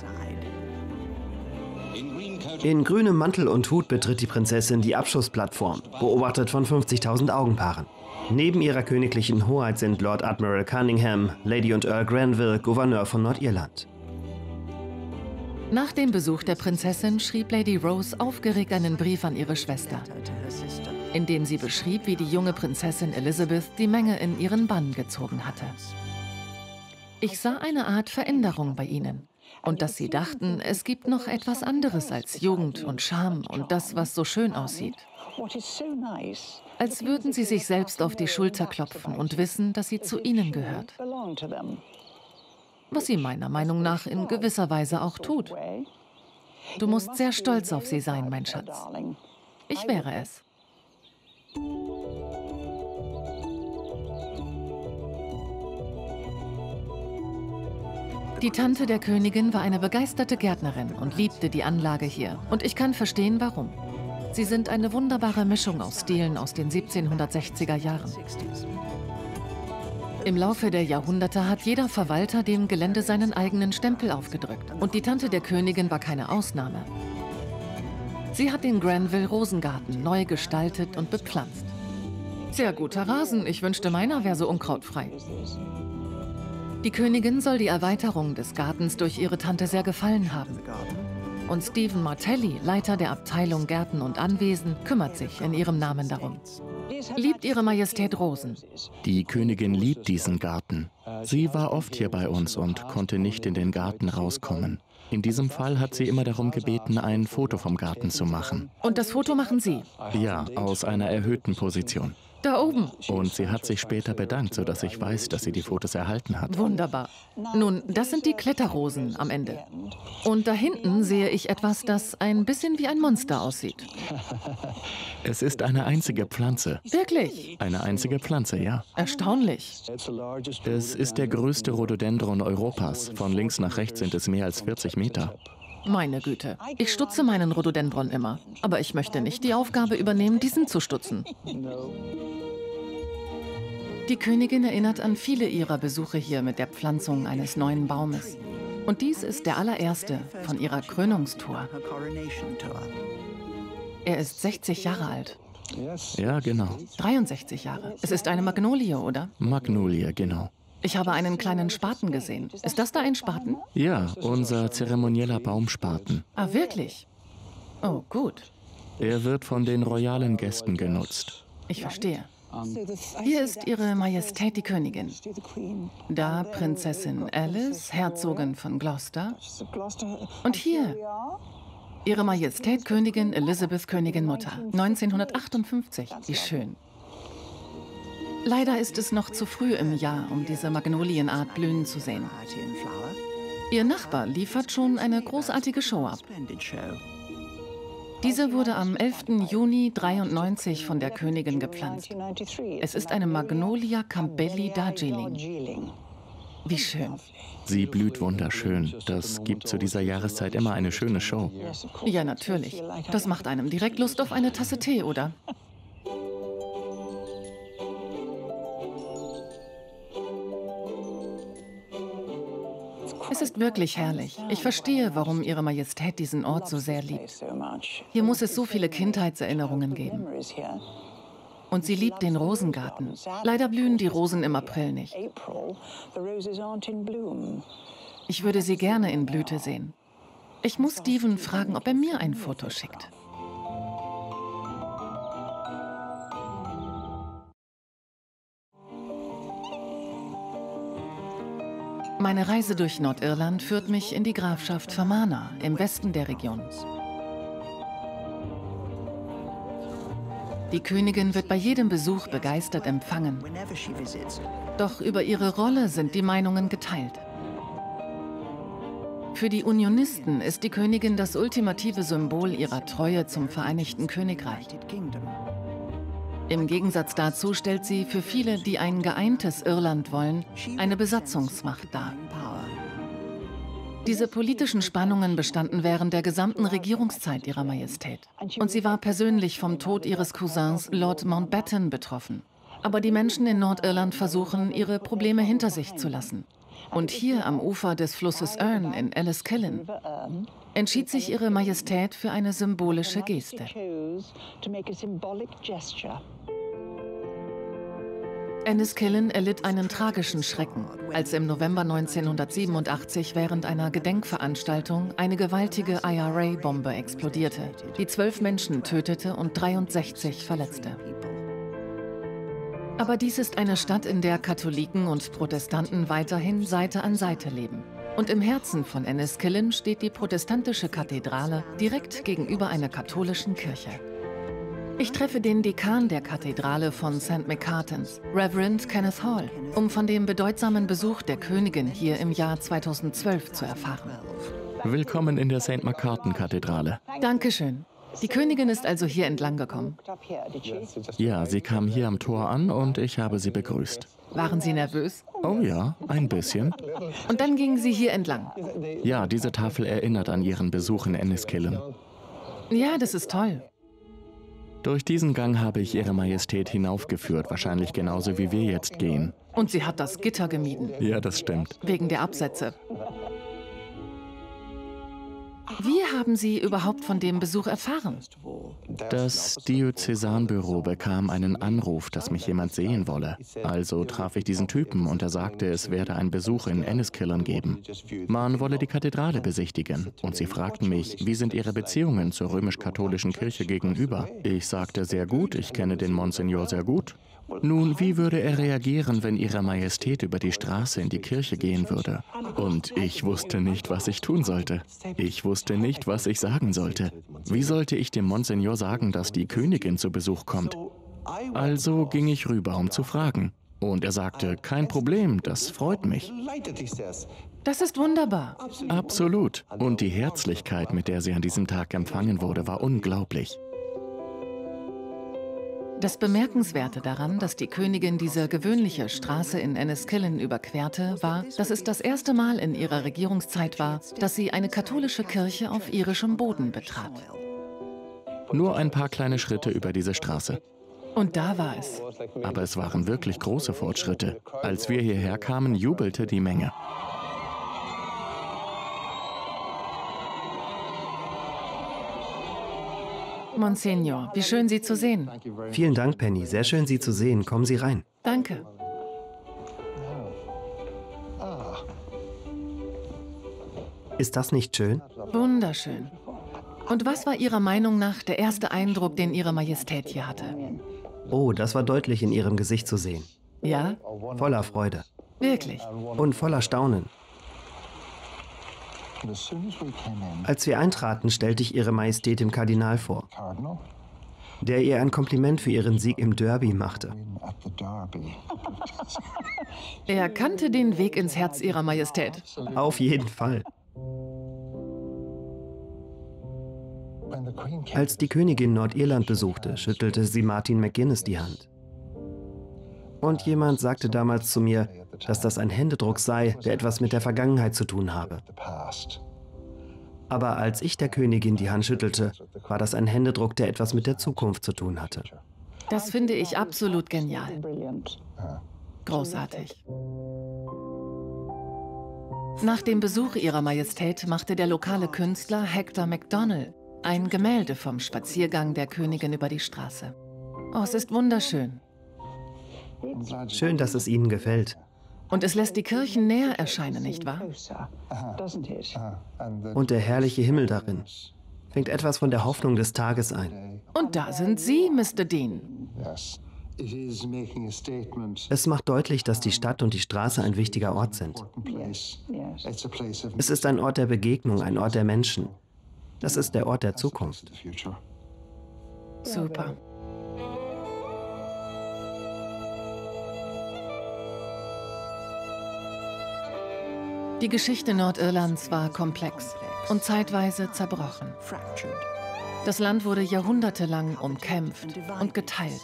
In grünem Mantel und Hut betritt die Prinzessin die Abschussplattform, beobachtet von 50.000 Augenpaaren. Neben ihrer königlichen Hoheit sind Lord Admiral Cunningham, Lady und Earl Grenville, Gouverneur von Nordirland. Nach dem Besuch der Prinzessin schrieb Lady Rose aufgeregt einen Brief an ihre Schwester, in dem sie beschrieb, wie die junge Prinzessin Elizabeth die Menge in ihren Bann gezogen hatte. Ich sah eine Art Veränderung bei ihnen und dass sie dachten, es gibt noch etwas anderes als Jugend und Charme und das, was so schön aussieht. Als würden sie sich selbst auf die Schulter klopfen und wissen, dass sie zu ihnen gehört. Was sie meiner Meinung nach in gewisser Weise auch tut. Du musst sehr stolz auf sie sein, mein Schatz. Ich wäre es. Die Tante der Königin war eine begeisterte Gärtnerin und liebte die Anlage hier. Und ich kann verstehen, warum. Sie sind eine wunderbare Mischung aus Stilen aus den 1760er Jahren. Im Laufe der Jahrhunderte hat jeder Verwalter dem Gelände seinen eigenen Stempel aufgedrückt. Und die Tante der Königin war keine Ausnahme. Sie hat den Grenville-Rosengarten neu gestaltet und bepflanzt. Sehr guter Rasen, ich wünschte, meiner wäre so unkrautfrei. Die Königin soll die Erweiterung des Gartens durch ihre Tante sehr gefallen haben. Und Stephen Martelli, Leiter der Abteilung Gärten und Anwesen, kümmert sich in ihrem Namen darum. Liebt Ihre Majestät Rosen? Die Königin liebt diesen Garten. Sie war oft hier bei uns und konnte nicht in den Garten rauskommen. In diesem Fall hat sie immer darum gebeten, ein Foto vom Garten zu machen. Und das Foto machen Sie? Ja, aus einer erhöhten Position. Da oben? Und sie hat sich später bedankt, sodass ich weiß, dass sie die Fotos erhalten hat. Wunderbar. Nun, das sind die Kletterrosen am Ende. Und da hinten sehe ich etwas, das ein bisschen wie ein Monster aussieht. Es ist eine einzige Pflanze. Wirklich? Eine einzige Pflanze, ja. Erstaunlich. Es ist der größte Rhododendron Europas. Von links nach rechts sind es mehr als 40 Meter. Meine Güte. Ich stutze meinen Rhododendron immer. Aber ich möchte nicht die Aufgabe übernehmen, diesen zu stutzen. Die Königin erinnert an viele ihrer Besuche hier mit der Pflanzung eines neuen Baumes. Und dies ist der allererste von ihrer Krönungstour. Er ist 60 Jahre alt. Ja, genau. 63 Jahre. Es ist eine Magnolie, oder? Magnolie, genau. Ich habe einen kleinen Spaten gesehen. Ist das da ein Spaten? Ja, unser zeremonieller Baumspaten. Ah, wirklich? Oh, gut. Er wird von den royalen Gästen genutzt. Ich verstehe. Hier ist Ihre Majestät die Königin. Da Prinzessin Alice, Herzogin von Gloucester. Und hier Ihre Majestät Königin Elizabeth, Königin Mutter. 1958. Wie schön. Leider ist es noch zu früh im Jahr, um diese Magnolienart blühen zu sehen. Ihr Nachbar liefert schon eine großartige Show ab. Diese wurde am 11. Juni 1993 von der Königin gepflanzt. Es ist eine Magnolia Campbelli Darjeeling. Wie schön. Sie blüht wunderschön. Das gibt zu dieser Jahreszeit immer eine schöne Show. Ja, natürlich. Das macht einem direkt Lust auf eine Tasse Tee, oder? Es ist wirklich herrlich. Ich verstehe, warum Ihre Majestät diesen Ort so sehr liebt. Hier muss es so viele Kindheitserinnerungen geben. Und sie liebt den Rosengarten. Leider blühen die Rosen im April nicht. Ich würde sie gerne in Blüte sehen. Ich muss Steven fragen, ob er mir ein Foto schickt. Meine Reise durch Nordirland führt mich in die Grafschaft Fermanagh im Westen der Region. Die Königin wird bei jedem Besuch begeistert empfangen. Doch über ihre Rolle sind die Meinungen geteilt. Für die Unionisten ist die Königin das ultimative Symbol ihrer Treue zum Vereinigten Königreich. Im Gegensatz dazu stellt sie für viele, die ein geeintes Irland wollen, eine Besatzungsmacht dar. Diese politischen Spannungen bestanden während der gesamten Regierungszeit ihrer Majestät. Und sie war persönlich vom Tod ihres Cousins Lord Mountbatten betroffen. Aber die Menschen in Nordirland versuchen, ihre Probleme hinter sich zu lassen. Und hier am Ufer des Flusses Erne in Enniskillen entschied sich ihre Majestät für eine symbolische Geste. Enniskillen erlitt einen tragischen Schrecken, als im November 1987 während einer Gedenkveranstaltung eine gewaltige IRA-Bombe explodierte, die 12 Menschen tötete und 63 verletzte. Aber dies ist eine Stadt, in der Katholiken und Protestanten weiterhin Seite an Seite leben. Und im Herzen von Enniskillen steht die protestantische Kathedrale direkt gegenüber einer katholischen Kirche. Ich treffe den Dekan der Kathedrale von St. Macartans, Reverend Kenneth Hall, um von dem bedeutsamen Besuch der Königin hier im Jahr 2012 zu erfahren. Willkommen in der St. Macartan-Kathedrale. Dankeschön. Die Königin ist also hier entlang gekommen. Ja, sie kam hier am Tor an und ich habe sie begrüßt. Waren Sie nervös? Oh ja, ein bisschen. Und dann gingen Sie hier entlang? Ja, diese Tafel erinnert an Ihren Besuch in Enniskillen. Ja, das ist toll. Durch diesen Gang habe ich Ihre Majestät hinaufgeführt, wahrscheinlich genauso wie wir jetzt gehen. Und sie hat das Gitter gemieden. Ja, das stimmt. Wegen der Absätze. Wie haben Sie überhaupt von dem Besuch erfahren? Das Diözesanbüro bekam einen Anruf, dass mich jemand sehen wolle. Also traf ich diesen Typen und er sagte, es werde einen Besuch in Enniskillen geben. Man wolle die Kathedrale besichtigen. Und sie fragten mich, wie sind Ihre Beziehungen zur römisch-katholischen Kirche gegenüber? Ich sagte, sehr gut, ich kenne den Monsignor sehr gut. Nun, wie würde er reagieren, wenn Ihre Majestät über die Straße in die Kirche gehen würde? Und ich wusste nicht, was ich tun sollte. Ich wusste nicht, was ich sagen sollte. Wie sollte ich dem Monsignor sagen, dass die Königin zu Besuch kommt? Also ging ich rüber, um zu fragen. Und er sagte, kein Problem, das freut mich. Das ist wunderbar. Absolut. Und die Herzlichkeit, mit der sie an diesem Tag empfangen wurde, war unglaublich. Das Bemerkenswerte daran, dass die Königin diese gewöhnliche Straße in Enniskillen überquerte, war, dass es das erste Mal in ihrer Regierungszeit war, dass sie eine katholische Kirche auf irischem Boden betrat. Nur ein paar kleine Schritte über diese Straße. Und da war es. Aber es waren wirklich große Fortschritte. Als wir hierher kamen, jubelte die Menge. Monsignor, wie schön, Sie zu sehen. Vielen Dank, Penny. Sehr schön, Sie zu sehen. Kommen Sie rein. Danke. Ist das nicht schön? Wunderschön. Und was war Ihrer Meinung nach der erste Eindruck, den Ihre Majestät hier hatte? Oh, das war deutlich in Ihrem Gesicht zu sehen. Ja? Voller Freude. Wirklich? Und voller Staunen. Als wir eintraten, stellte ich Ihre Majestät dem Kardinal vor, der ihr ein Kompliment für ihren Sieg im Derby machte. Er kannte den Weg ins Herz Ihrer Majestät. Auf jeden Fall. Als die Königin Nordirland besuchte, schüttelte sie Martin McGuinness die Hand. Und jemand sagte damals zu mir, dass das ein Händedruck sei, der etwas mit der Vergangenheit zu tun habe. Aber als ich der Königin die Hand schüttelte, war das ein Händedruck, der etwas mit der Zukunft zu tun hatte. Das finde ich absolut genial. Großartig. Nach dem Besuch Ihrer Majestät machte der lokale Künstler Hector MacDonald ein Gemälde vom Spaziergang der Königin über die Straße. Oh, es ist wunderschön. Schön, dass es Ihnen gefällt. Und es lässt die Kirchen näher erscheinen, nicht wahr? Und der herrliche Himmel darin fängt etwas von der Hoffnung des Tages ein. Und da sind Sie, Mr. Dean. Es macht deutlich, dass die Stadt und die Straße ein wichtiger Ort sind. Es ist ein Ort der Begegnung, ein Ort der Menschen. Das ist der Ort der Zukunft. Super. Die Geschichte Nordirlands war komplex und zeitweise zerbrochen. Das Land wurde jahrhundertelang umkämpft und geteilt.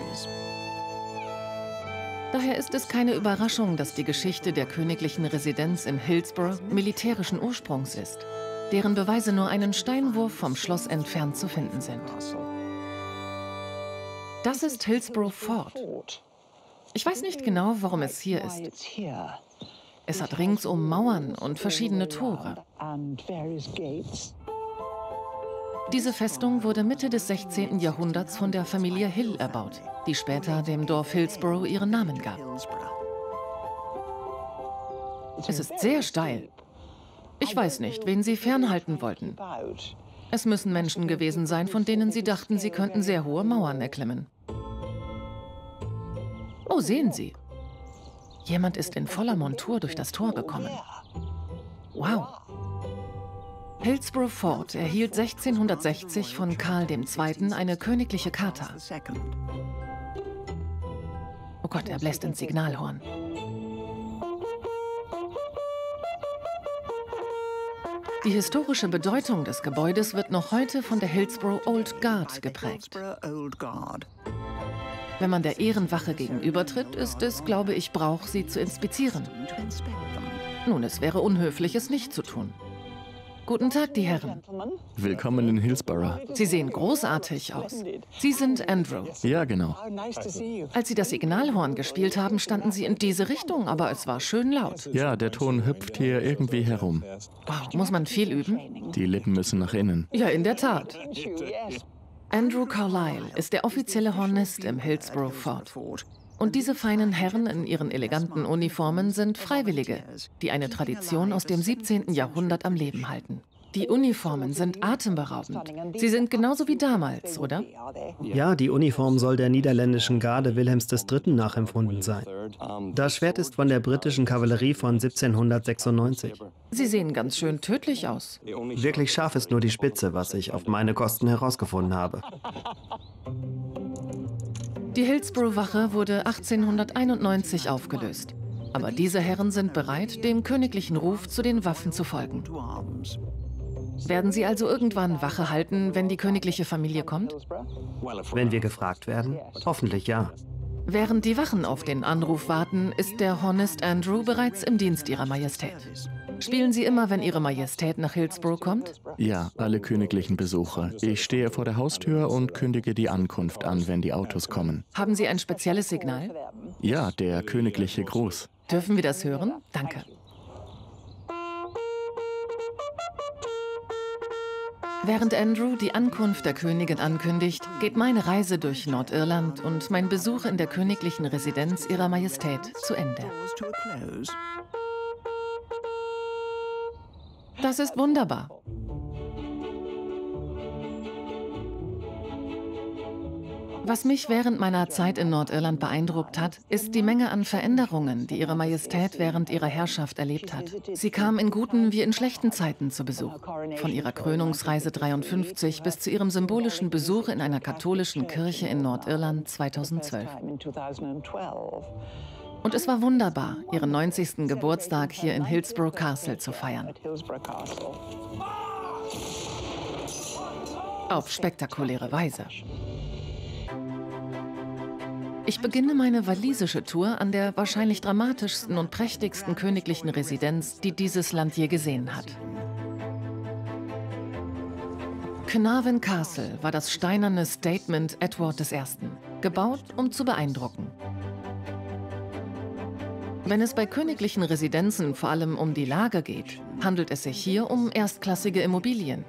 Daher ist es keine Überraschung, dass die Geschichte der königlichen Residenz in Hillsborough militärischen Ursprungs ist, deren Beweise nur einen Steinwurf vom Schloss entfernt zu finden sind. Das ist Hillsborough Fort. Ich weiß nicht genau, warum es hier ist. Es hat ringsum Mauern und verschiedene Tore. Diese Festung wurde Mitte des 16. Jahrhunderts von der Familie Hill erbaut, die später dem Dorf Hillsborough ihren Namen gab. Es ist sehr steil. Ich weiß nicht, wen sie fernhalten wollten. Es müssen Menschen gewesen sein, von denen sie dachten, sie könnten sehr hohe Mauern erklimmen. Oh, sehen Sie. Jemand ist in voller Montur durch das Tor gekommen. Wow. Hillsborough Fort erhielt 1660 von Karl II. Eine königliche Charta. Oh Gott, er bläst ins Signalhorn. Die historische Bedeutung des Gebäudes wird noch heute von der Hillsborough Old Guard geprägt. Wenn man der Ehrenwache gegenübertritt, ist es, glaube ich, Brauch, sie zu inspizieren. Nun, es wäre unhöflich, es nicht zu tun. Guten Tag, die Herren. Willkommen in Hillsborough. Sie sehen großartig aus. Sie sind Andrew. Ja, genau. Als Sie das Signalhorn gespielt haben, standen Sie in diese Richtung, aber es war schön laut. Ja, der Ton hüpft hier irgendwie herum. Wow, muss man viel üben? Die Lippen müssen nach innen. Ja, in der Tat. Andrew Carlyle ist der offizielle Hornist im Hillsborough Fort. Und diese feinen Herren in ihren eleganten Uniformen sind Freiwillige, die eine Tradition aus dem 17. Jahrhundert am Leben halten. Die Uniformen sind atemberaubend. Sie sind genauso wie damals, oder? Ja, die Uniform soll der niederländischen Garde Wilhelms III. Nachempfunden sein. Das Schwert ist von der britischen Kavallerie von 1796. Sie sehen ganz schön tödlich aus. Wirklich scharf ist nur die Spitze, was ich auf meine Kosten herausgefunden habe. Die Hillsborough-Wache wurde 1891 aufgelöst. Aber diese Herren sind bereit, dem königlichen Ruf zu den Waffen zu folgen. Werden Sie also irgendwann Wache halten, wenn die königliche Familie kommt? Wenn wir gefragt werden? Hoffentlich ja. Während die Wachen auf den Anruf warten, ist der Hornist Andrew bereits im Dienst Ihrer Majestät. Spielen Sie immer, wenn Ihre Majestät nach Hillsborough kommt? Ja, alle königlichen Besucher. Ich stehe vor der Haustür und kündige die Ankunft an, wenn die Autos kommen. Haben Sie ein spezielles Signal? Ja, der königliche Gruß. Dürfen wir das hören? Danke. Während Andrew die Ankunft der Königin ankündigt, geht meine Reise durch Nordirland und mein Besuch in der königlichen Residenz Ihrer Majestät zu Ende. Das ist wunderbar. Was mich während meiner Zeit in Nordirland beeindruckt hat, ist die Menge an Veränderungen, die Ihre Majestät während ihrer Herrschaft erlebt hat. Sie kam in guten wie in schlechten Zeiten zu Besuch. Von ihrer Krönungsreise 53 bis zu ihrem symbolischen Besuch in einer katholischen Kirche in Nordirland 2012. Und es war wunderbar, ihren 90. Geburtstag hier in Hillsborough Castle zu feiern. Auf spektakuläre Weise. Ich beginne meine walisische Tour an der wahrscheinlich dramatischsten und prächtigsten königlichen Residenz, die dieses Land je gesehen hat. Carnarvon Castle war das steinerne Statement Edward I., gebaut, um zu beeindrucken. Wenn es bei königlichen Residenzen vor allem um die Lage geht, handelt es sich hier um erstklassige Immobilien.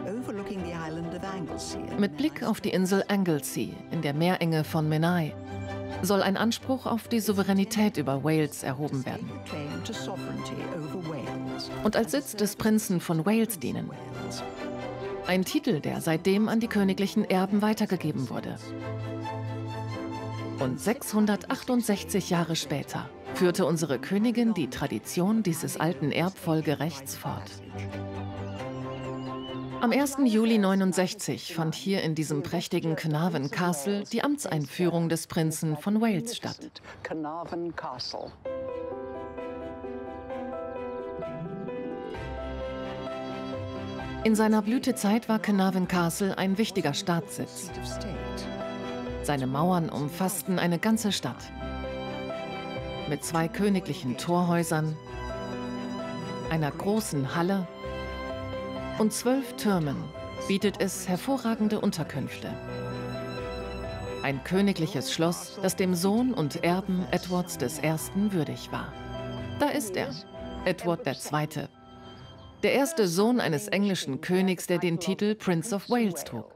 Mit Blick auf die Insel Anglesey in der Meerenge von Menai soll ein Anspruch auf die Souveränität über Wales erhoben werden und als Sitz des Prinzen von Wales dienen. Ein Titel, der seitdem an die königlichen Erben weitergegeben wurde. Und 668 Jahre später führte unsere Königin die Tradition dieses alten Erbfolgerechts fort. Am 1. Juli 1969 fand hier in diesem prächtigen Carnarvon Castle die Amtseinführung des Prinzen von Wales statt. In seiner Blütezeit war Carnarvon Castle ein wichtiger Staatssitz. Seine Mauern umfassten eine ganze Stadt. Mit 2 königlichen Torhäusern, einer großen Halle und 12 Türmen bietet es hervorragende Unterkünfte. Ein königliches Schloss, das dem Sohn und Erben Edwards I. würdig war. Da ist er, Edward II., der erste Sohn eines englischen Königs, der den Titel Prince of Wales trug.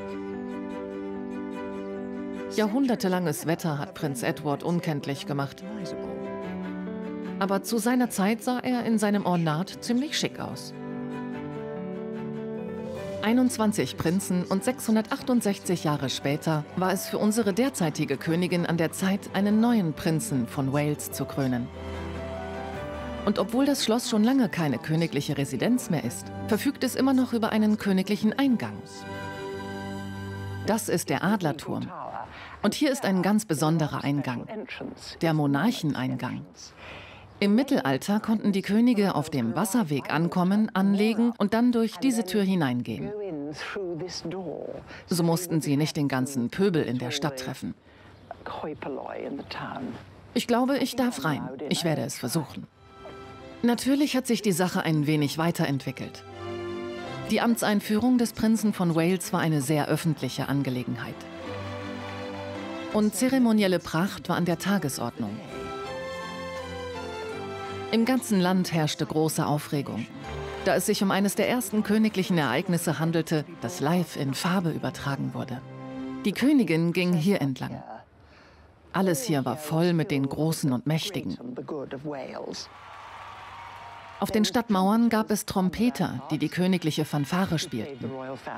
Jahrhundertelanges Wetter hat Prinz Edward unkenntlich gemacht. Aber zu seiner Zeit sah er in seinem Ornat ziemlich schick aus. 21 Prinzen und 668 Jahre später war es für unsere derzeitige Königin an der Zeit, einen neuen Prinzen von Wales zu krönen. Und obwohl das Schloss schon lange keine königliche Residenz mehr ist, verfügt es immer noch über einen königlichen Eingang. Das ist der Adlerturm. Und hier ist ein ganz besonderer Eingang, der Monarcheneingang. Im Mittelalter konnten die Könige auf dem Wasserweg ankommen, anlegen und dann durch diese Tür hineingehen. So mussten sie nicht den ganzen Pöbel in der Stadt treffen. Ich glaube, ich darf rein. Ich werde es versuchen. Natürlich hat sich die Sache ein wenig weiterentwickelt. Die Amtseinführung des Prinzen von Wales war eine sehr öffentliche Angelegenheit. Und zeremonielle Pracht war an der Tagesordnung. Im ganzen Land herrschte große Aufregung, da es sich um eines der ersten königlichen Ereignisse handelte, das live in Farbe übertragen wurde. Die Königin ging hier entlang. Alles hier war voll mit den Großen und Mächtigen. Auf den Stadtmauern gab es Trompeter, die die königliche Fanfare spielten.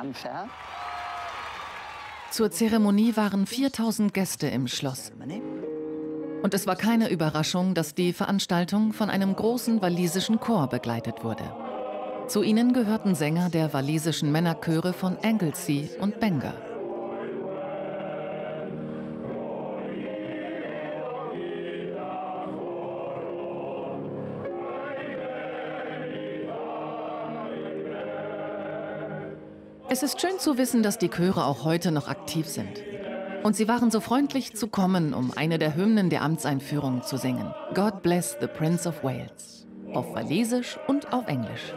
Zur Zeremonie waren 4000 Gäste im Schloss. Und es war keine Überraschung, dass die Veranstaltung von einem großen walisischen Chor begleitet wurde. Zu ihnen gehörten Sänger der walisischen Männerchöre von Anglesey und Bangor. Es ist schön zu wissen, dass die Chöre auch heute noch aktiv sind. Und sie waren so freundlich zu kommen, um eine der Hymnen der Amtseinführung zu singen. God Bless the Prince of Wales. Auf Walisisch und auf Englisch.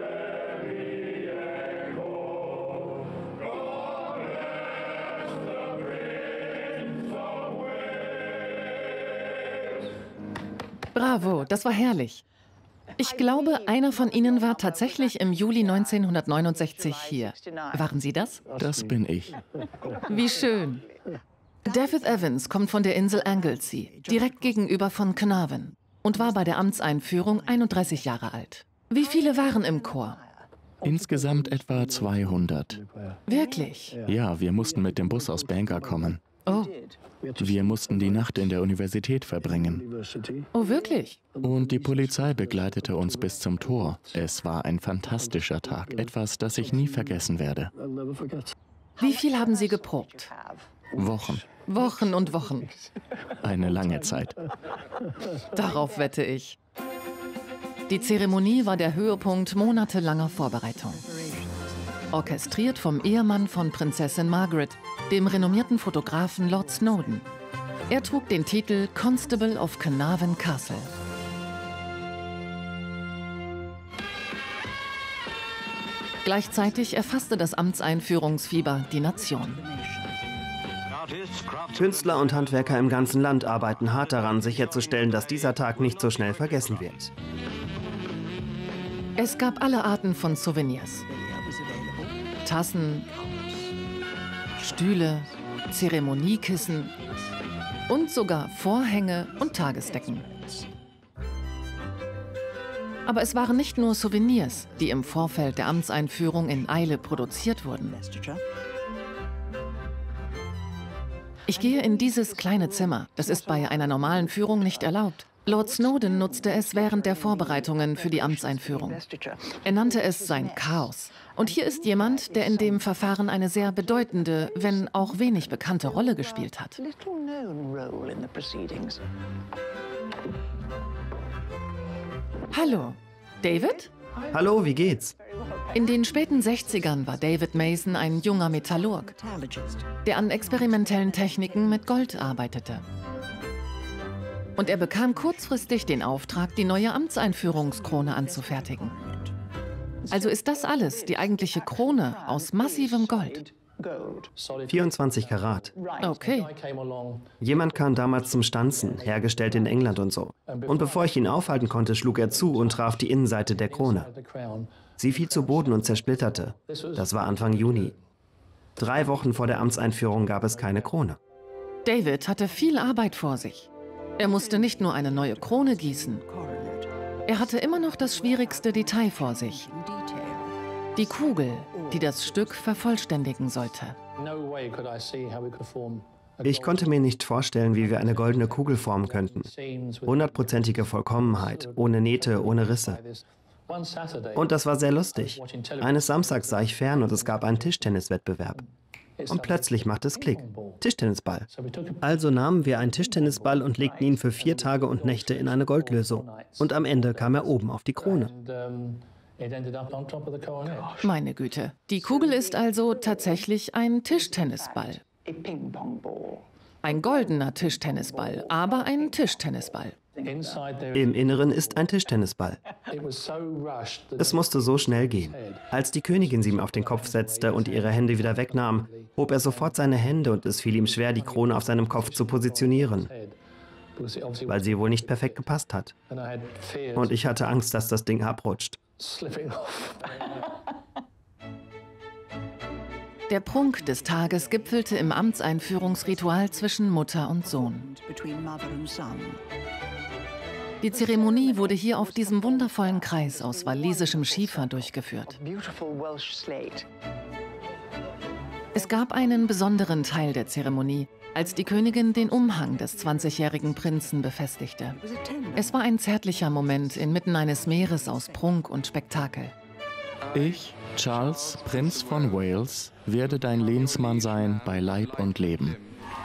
Bravo, das war herrlich. Ich glaube, einer von Ihnen war tatsächlich im Juli 1969 hier. Waren Sie das? Das bin ich. Wie schön. David Evans kommt von der Insel Anglesey, direkt gegenüber von Carnarvon, und war bei der Amtseinführung 31 Jahre alt. Wie viele waren im Chor? Insgesamt etwa 200. Wirklich? Ja, wir mussten mit dem Bus aus Bangor kommen. Oh. Wir mussten die Nacht in der Universität verbringen. Oh, wirklich? Und die Polizei begleitete uns bis zum Tor. Es war ein fantastischer Tag, etwas, das ich nie vergessen werde. Wie viel haben Sie geprobt? Wochen. Wochen und Wochen. Eine lange Zeit. Darauf wette ich. Die Zeremonie war der Höhepunkt monatelanger Vorbereitung. Orchestriert vom Ehemann von Prinzessin Margaret, dem renommierten Fotografen Lord Snowdon. Er trug den Titel Constable of Carnarvon Castle. Gleichzeitig erfasste das Amtseinführungsfieber die Nation. Künstler und Handwerker im ganzen Land arbeiten hart daran, sicherzustellen, dass dieser Tag nicht so schnell vergessen wird. Es gab alle Arten von Souvenirs. Tassen, Stühle, Zeremoniekissen und sogar Vorhänge und Tagesdecken. Aber es waren nicht nur Souvenirs, die im Vorfeld der Amtseinführung in Eile produziert wurden. Ich gehe in dieses kleine Zimmer. Das ist bei einer normalen Führung nicht erlaubt. Lord Snowdon nutzte es während der Vorbereitungen für die Amtseinführung. Er nannte es sein Chaos. Und hier ist jemand, der in dem Verfahren eine sehr bedeutende, wenn auch wenig bekannte Rolle gespielt hat. Hallo, David? Hallo, wie geht's? In den späten 60ern war David Mason ein junger Metallurg, der an experimentellen Techniken mit Gold arbeitete. Und er bekam kurzfristig den Auftrag, die neue Amtseinführungskrone anzufertigen. Also ist das alles, die eigentliche Krone, aus massivem Gold? 24 Karat. Okay. Jemand kam damals zum Stanzen, hergestellt in England und so. Und bevor ich ihn aufhalten konnte, schlug er zu und traf die Innenseite der Krone. Sie fiel zu Boden und zersplitterte. Das war Anfang Juni. 3 Wochen vor der Amtseinführung gab es keine Krone. David hatte viel Arbeit vor sich. Er musste nicht nur eine neue Krone gießen. Er hatte immer noch das schwierigste Detail vor sich. Die Kugel, die das Stück vervollständigen sollte. Ich konnte mir nicht vorstellen, wie wir eine goldene Kugel formen könnten. 100%ige Vollkommenheit, ohne Nähte, ohne Risse. Und das war sehr lustig. Eines Samstags sah ich fern und es gab einen Tischtenniswettbewerb. Und plötzlich macht es Klick. Tischtennisball. Also nahmen wir einen Tischtennisball und legten ihn für 4 Tage und Nächte in eine Goldlösung. Und am Ende kam er oben auf die Krone. Meine Güte. Die Kugel ist also tatsächlich ein Tischtennisball. Ein goldener Tischtennisball, aber ein Tischtennisball. Im Inneren ist ein Tischtennisball. Es musste so schnell gehen. Als die Königin sie ihm auf den Kopf setzte und ihre Hände wieder wegnahm, hob er sofort seine Hände und es fiel ihm schwer, die Krone auf seinem Kopf zu positionieren, weil sie wohl nicht perfekt gepasst hat. Und ich hatte Angst, dass das Ding abrutscht. Der Prunk des Tages gipfelte im Amtseinführungsritual zwischen Mutter und Sohn. Die Zeremonie wurde hier auf diesem wundervollen Kreis aus walisischem Schiefer durchgeführt. Es gab einen besonderen Teil der Zeremonie, als die Königin den Umhang des 20-jährigen Prinzen befestigte. Es war ein zärtlicher Moment inmitten eines Meeres aus Prunk und Spektakel. Ich, Charles, Prinz von Wales, werde dein Lehnsmann sein bei Leib und Leben.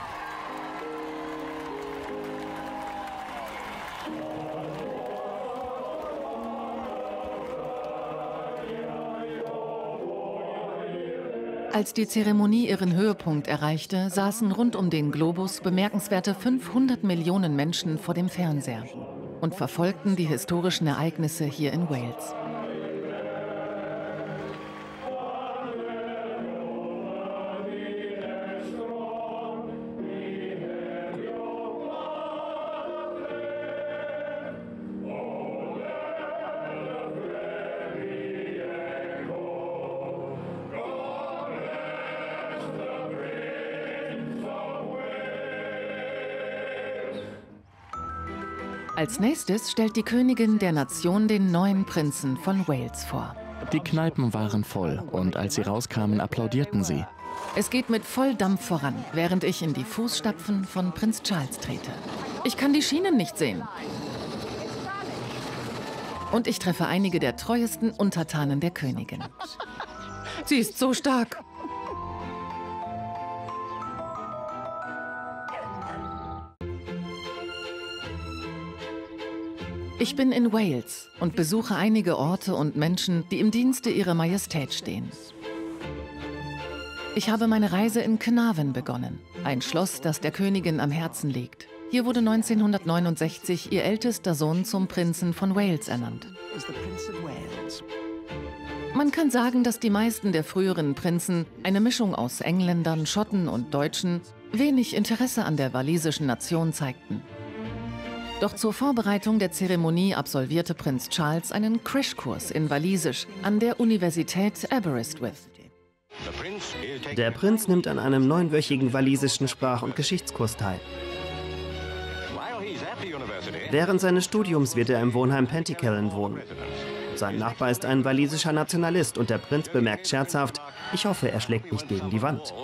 Als die Zeremonie ihren Höhepunkt erreichte, saßen rund um den Globus bemerkenswerte 500 Millionen Menschen vor dem Fernseher und verfolgten die historischen Ereignisse hier in Wales. Als nächstes stellt die Königin der Nation den neuen Prinzen von Wales vor. Die Kneipen waren voll und als sie rauskamen, applaudierten sie. Es geht mit Volldampf voran, während ich in die Fußstapfen von Prinz Charles trete. Ich kann die Schienen nicht sehen. Und ich treffe einige der treuesten Untertanen der Königin. Sie ist so stark. Ich bin in Wales und besuche einige Orte und Menschen, die im Dienste ihrer Majestät stehen. Ich habe meine Reise in Carnarvon begonnen, ein Schloss, das der Königin am Herzen liegt. Hier wurde 1969 ihr ältester Sohn zum Prinzen von Wales ernannt. Man kann sagen, dass die meisten der früheren Prinzen, eine Mischung aus Engländern, Schotten und Deutschen, wenig Interesse an der walisischen Nation zeigten. Doch zur Vorbereitung der Zeremonie absolvierte Prinz Charles einen Crashkurs in Walisisch an der Universität Aberystwyth. Der Prinz nimmt an einem 9-wöchigen walisischen Sprach- und Geschichtskurs teil. Während seines Studiums wird er im Wohnheim Penticillen wohnen. Sein Nachbar ist ein walisischer Nationalist und der Prinz bemerkt scherzhaft: „Ich hoffe, er schlägt nicht gegen die Wand."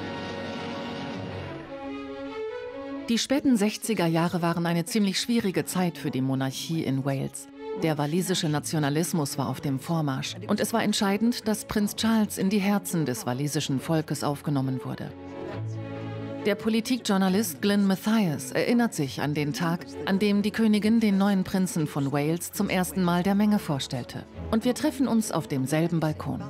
Die späten 60er Jahre waren eine ziemlich schwierige Zeit für die Monarchie in Wales. Der walisische Nationalismus war auf dem Vormarsch und es war entscheidend, dass Prinz Charles in die Herzen des walisischen Volkes aufgenommen wurde. Der Politikjournalist Glyn Mathias erinnert sich an den Tag, an dem die Königin den neuen Prinzen von Wales zum ersten Mal der Menge vorstellte. Und wir treffen uns auf demselben Balkon.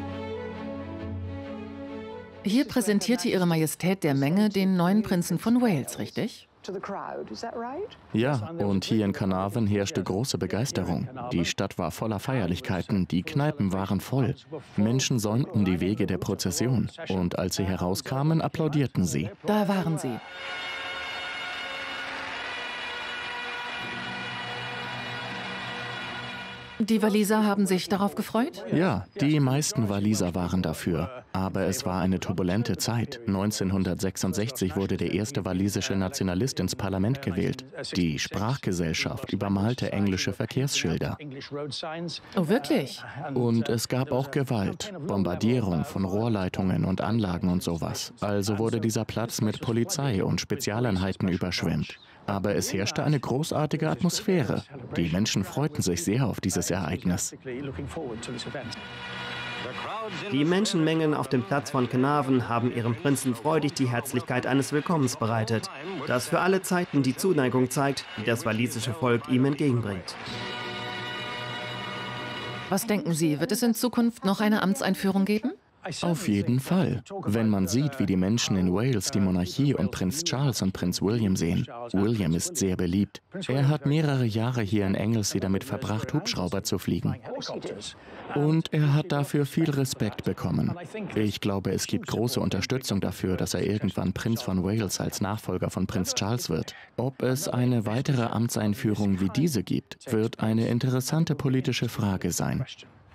Hier präsentierte Ihre Majestät der Menge den neuen Prinzen von Wales, richtig? Ja, und hier in Carnarvon herrschte große Begeisterung. Die Stadt war voller Feierlichkeiten, die Kneipen waren voll. Menschen säumten die Wege der Prozession. Und als sie herauskamen, applaudierten sie. Da waren sie. Die Waliser haben sich darauf gefreut? Ja, die meisten Waliser waren dafür. Aber es war eine turbulente Zeit. 1966 wurde der erste walisische Nationalist ins Parlament gewählt. Die Sprachgesellschaft übermalte englische Verkehrsschilder. Oh, wirklich? Und es gab auch Gewalt, Bombardierung von Rohrleitungen und Anlagen und sowas. Also wurde dieser Platz mit Polizei und Spezialeinheiten überschwemmt. Aber es herrschte eine großartige Atmosphäre. Die Menschen freuten sich sehr auf dieses Ereignis. Die Menschenmengen auf dem Platz von Carnarvon haben ihrem Prinzen freudig die Herzlichkeit eines Willkommens bereitet, das für alle Zeiten die Zuneigung zeigt, die das walisische Volk ihm entgegenbringt. Was denken Sie, wird es in Zukunft noch eine Amtseinführung geben? Auf jeden Fall. Wenn man sieht, wie die Menschen in Wales die Monarchie und Prinz Charles und Prinz William sehen. William ist sehr beliebt. Er hat mehrere Jahre hier in Anglesey damit verbracht, Hubschrauber zu fliegen. Und er hat dafür viel Respekt bekommen. Ich glaube, es gibt große Unterstützung dafür, dass er irgendwann Prinz von Wales als Nachfolger von Prinz Charles wird. Ob es eine weitere Amtseinführung wie diese gibt, wird eine interessante politische Frage sein.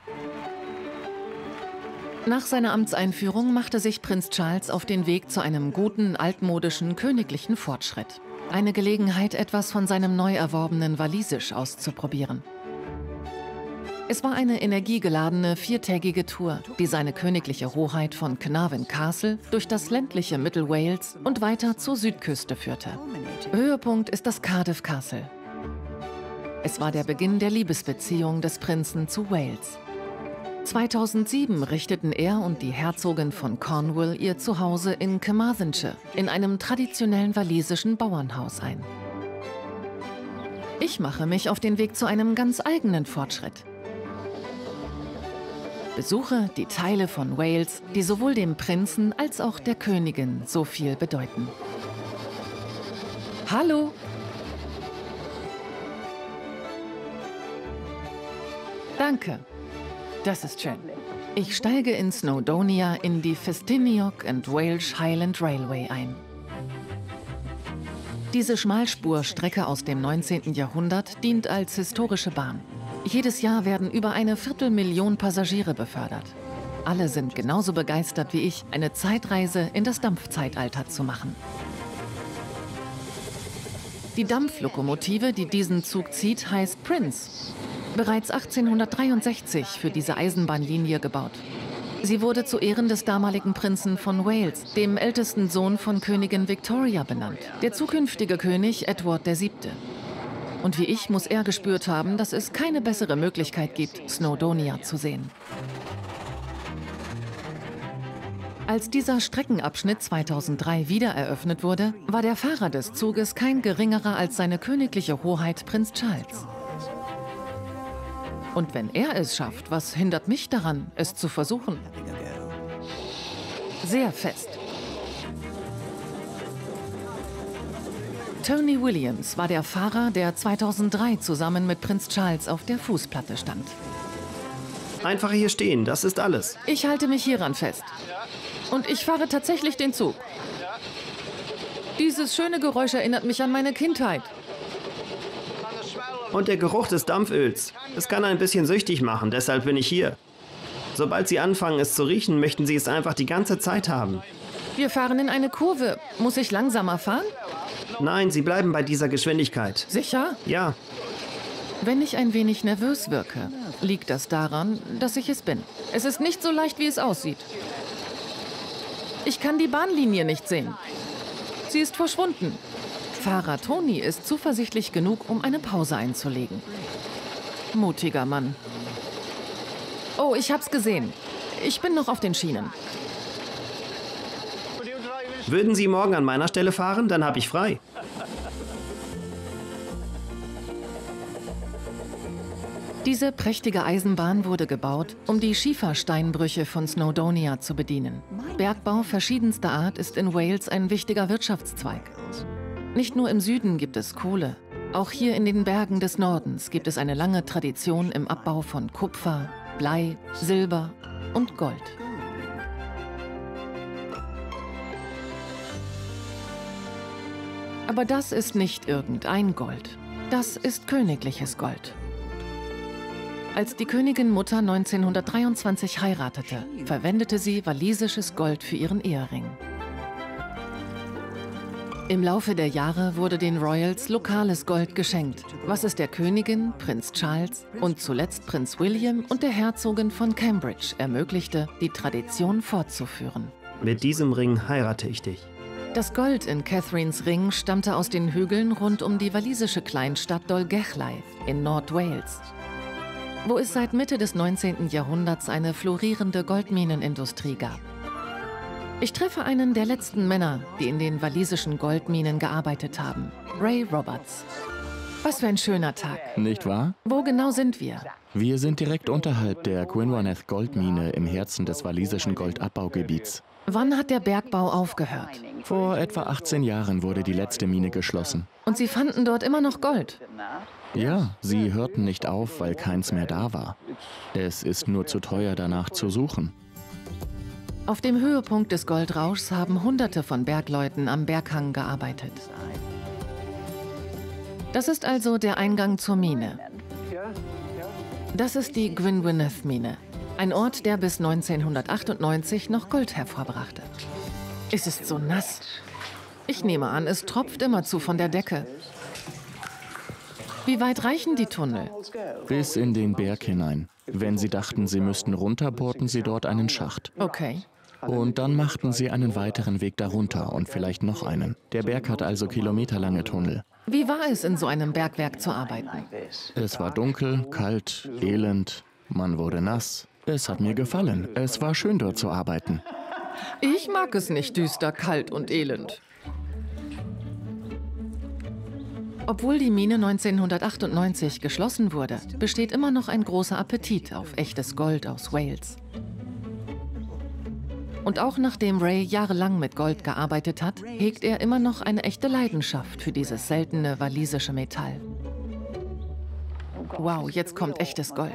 Nach seiner Amtseinführung machte sich Prinz Charles auf den Weg zu einem guten, altmodischen, königlichen Fortschritt. Eine Gelegenheit, etwas von seinem neu erworbenen Walisisch auszuprobieren. Es war eine energiegeladene, viertägige Tour, die seine königliche Hoheit von Carnarvon Castle durch das ländliche Mittelwales und weiter zur Südküste führte. Höhepunkt ist das Cardiff Castle. Es war der Beginn der Liebesbeziehung des Prinzen zu Wales. 2007 richteten er und die Herzogin von Cornwall ihr Zuhause in Carmarthenshire in einem traditionellen walisischen Bauernhaus ein. Ich mache mich auf den Weg zu einem ganz eigenen Fortschritt. Besuche die Teile von Wales, die sowohl dem Prinzen als auch der Königin so viel bedeuten. Hallo! Danke. Das ist schön. Ich steige in Snowdonia in die Festiniog and Welsh Highland Railway ein. Diese Schmalspurstrecke aus dem 19. Jahrhundert dient als historische Bahn. Jedes Jahr werden über 250.000 Passagiere befördert. Alle sind genauso begeistert wie ich, eine Zeitreise in das Dampfzeitalter zu machen. Die Dampflokomotive, die diesen Zug zieht, heißt Prince. Bereits 1863 für diese Eisenbahnlinie gebaut. Sie wurde zu Ehren des damaligen Prinzen von Wales, dem ältesten Sohn von Königin Victoria, benannt. Der zukünftige König Edward VII. Und wie ich muss er gespürt haben, dass es keine bessere Möglichkeit gibt, Snowdonia zu sehen. Als dieser Streckenabschnitt 2003 wieder eröffnet wurde, war der Fahrer des Zuges kein geringerer als seine königliche Hoheit Prinz Charles. Und wenn er es schafft, was hindert mich daran, es zu versuchen? Sehr fest. Tony Williams war der Fahrer, der 2003 zusammen mit Prinz Charles auf der Fußplatte stand. Einfach hier stehen, das ist alles. Ich halte mich hieran fest. Und ich fahre tatsächlich den Zug. Dieses schöne Geräusch erinnert mich an meine Kindheit. Und der Geruch des Dampföls. Es kann ein bisschen süchtig machen, deshalb bin ich hier. Sobald Sie anfangen, es zu riechen, möchten Sie es einfach die ganze Zeit haben. Wir fahren in eine Kurve. Muss ich langsamer fahren? Nein, Sie bleiben bei dieser Geschwindigkeit. Sicher? Ja. Wenn ich ein wenig nervös wirke, liegt das daran, dass ich es bin. Es ist nicht so leicht, wie es aussieht. Ich kann die Bahnlinie nicht sehen. Sie ist verschwunden. Fahrer Tony ist zuversichtlich genug, um eine Pause einzulegen. Mutiger Mann. Oh, ich hab's gesehen. Ich bin noch auf den Schienen. Würden Sie morgen an meiner Stelle fahren? Dann habe ich frei. Diese prächtige Eisenbahn wurde gebaut, um die Schiefersteinbrüche von Snowdonia zu bedienen. Bergbau verschiedenster Art ist in Wales ein wichtiger Wirtschaftszweig. Nicht nur im Süden gibt es Kohle. Auch hier in den Bergen des Nordens gibt es eine lange Tradition im Abbau von Kupfer, Blei, Silber und Gold. Aber das ist nicht irgendein Gold. Das ist königliches Gold. Als die Königin Mutter 1923 heiratete, verwendete sie walisisches Gold für ihren Ehering. Im Laufe der Jahre wurde den Royals lokales Gold geschenkt, was es der Königin, Prinz Charles und zuletzt Prinz William und der Herzogin von Cambridge ermöglichte, die Tradition fortzuführen. Mit diesem Ring heirate ich dich. Das Gold in Catherines Ring stammte aus den Hügeln rund um die walisische Kleinstadt Dolgellau in Nord-Wales, wo es seit Mitte des 19. Jahrhunderts eine florierende Goldminenindustrie gab. Ich treffe einen der letzten Männer, die in den walisischen Goldminen gearbeitet haben, Ray Roberts. Was für ein schöner Tag. Nicht wahr? Wo genau sind wir? Wir sind direkt unterhalb der Gwynwaneth Goldmine im Herzen des walisischen Goldabbaugebiets. Wann hat der Bergbau aufgehört? Vor etwa 18 Jahren wurde die letzte Mine geschlossen. Und Sie fanden dort immer noch Gold? Ja, sie hörten nicht auf, weil keins mehr da war. Es ist nur zu teuer, danach zu suchen. Auf dem Höhepunkt des Goldrauschs haben Hunderte von Bergleuten am Berghang gearbeitet. Das ist also der Eingang zur Mine. Das ist die Gwynwaneth-Mine, ein Ort, der bis 1998 noch Gold hervorbrachte. Es ist so nass. Ich nehme an, es tropft immerzu von der Decke. Wie weit reichen die Tunnel? Bis in den Berg hinein. Wenn Sie dachten, Sie müssten runter, bohrten Sie dort einen Schacht. Okay. Und dann machten Sie einen weiteren Weg darunter und vielleicht noch einen. Der Berg hat also kilometerlange Tunnel. Wie war es, in so einem Bergwerk zu arbeiten? Es war dunkel, kalt, elend. Man wurde nass. Es hat mir gefallen. Es war schön, dort zu arbeiten. Ich mag es nicht düster, kalt und elend. Obwohl die Mine 1998 geschlossen wurde, besteht immer noch ein großer Appetit auf echtes Gold aus Wales. Und auch nachdem Ray jahrelang mit Gold gearbeitet hat, hegt er immer noch eine echte Leidenschaft für dieses seltene walisische Metall. Wow, jetzt kommt echtes Gold.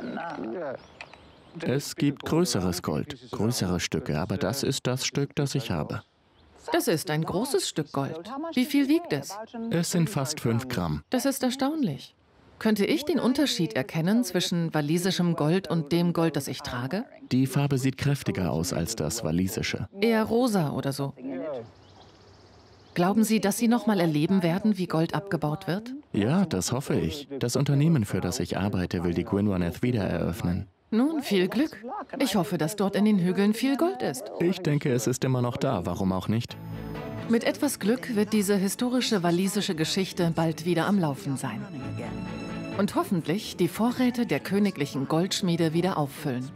Es gibt größeres Gold, größere Stücke, aber das ist das Stück, das ich habe. Das ist ein großes Stück Gold. Wie viel wiegt es? Es sind fast 5 Gramm. Das ist erstaunlich. Könnte ich den Unterschied erkennen zwischen walisischem Gold und dem Gold, das ich trage? Die Farbe sieht kräftiger aus als das walisische. Eher rosa oder so. Glauben Sie, dass Sie noch mal erleben werden, wie Gold abgebaut wird? Ja, das hoffe ich. Das Unternehmen, für das ich arbeite, will die Gwynwaneth wieder eröffnen. Nun, viel Glück. Ich hoffe, dass dort in den Hügeln viel Gold ist. Ich denke, es ist immer noch da. Warum auch nicht? Mit etwas Glück wird diese historische walisische Geschichte bald wieder am Laufen sein. Und hoffentlich die Vorräte der königlichen Goldschmiede wieder auffüllen.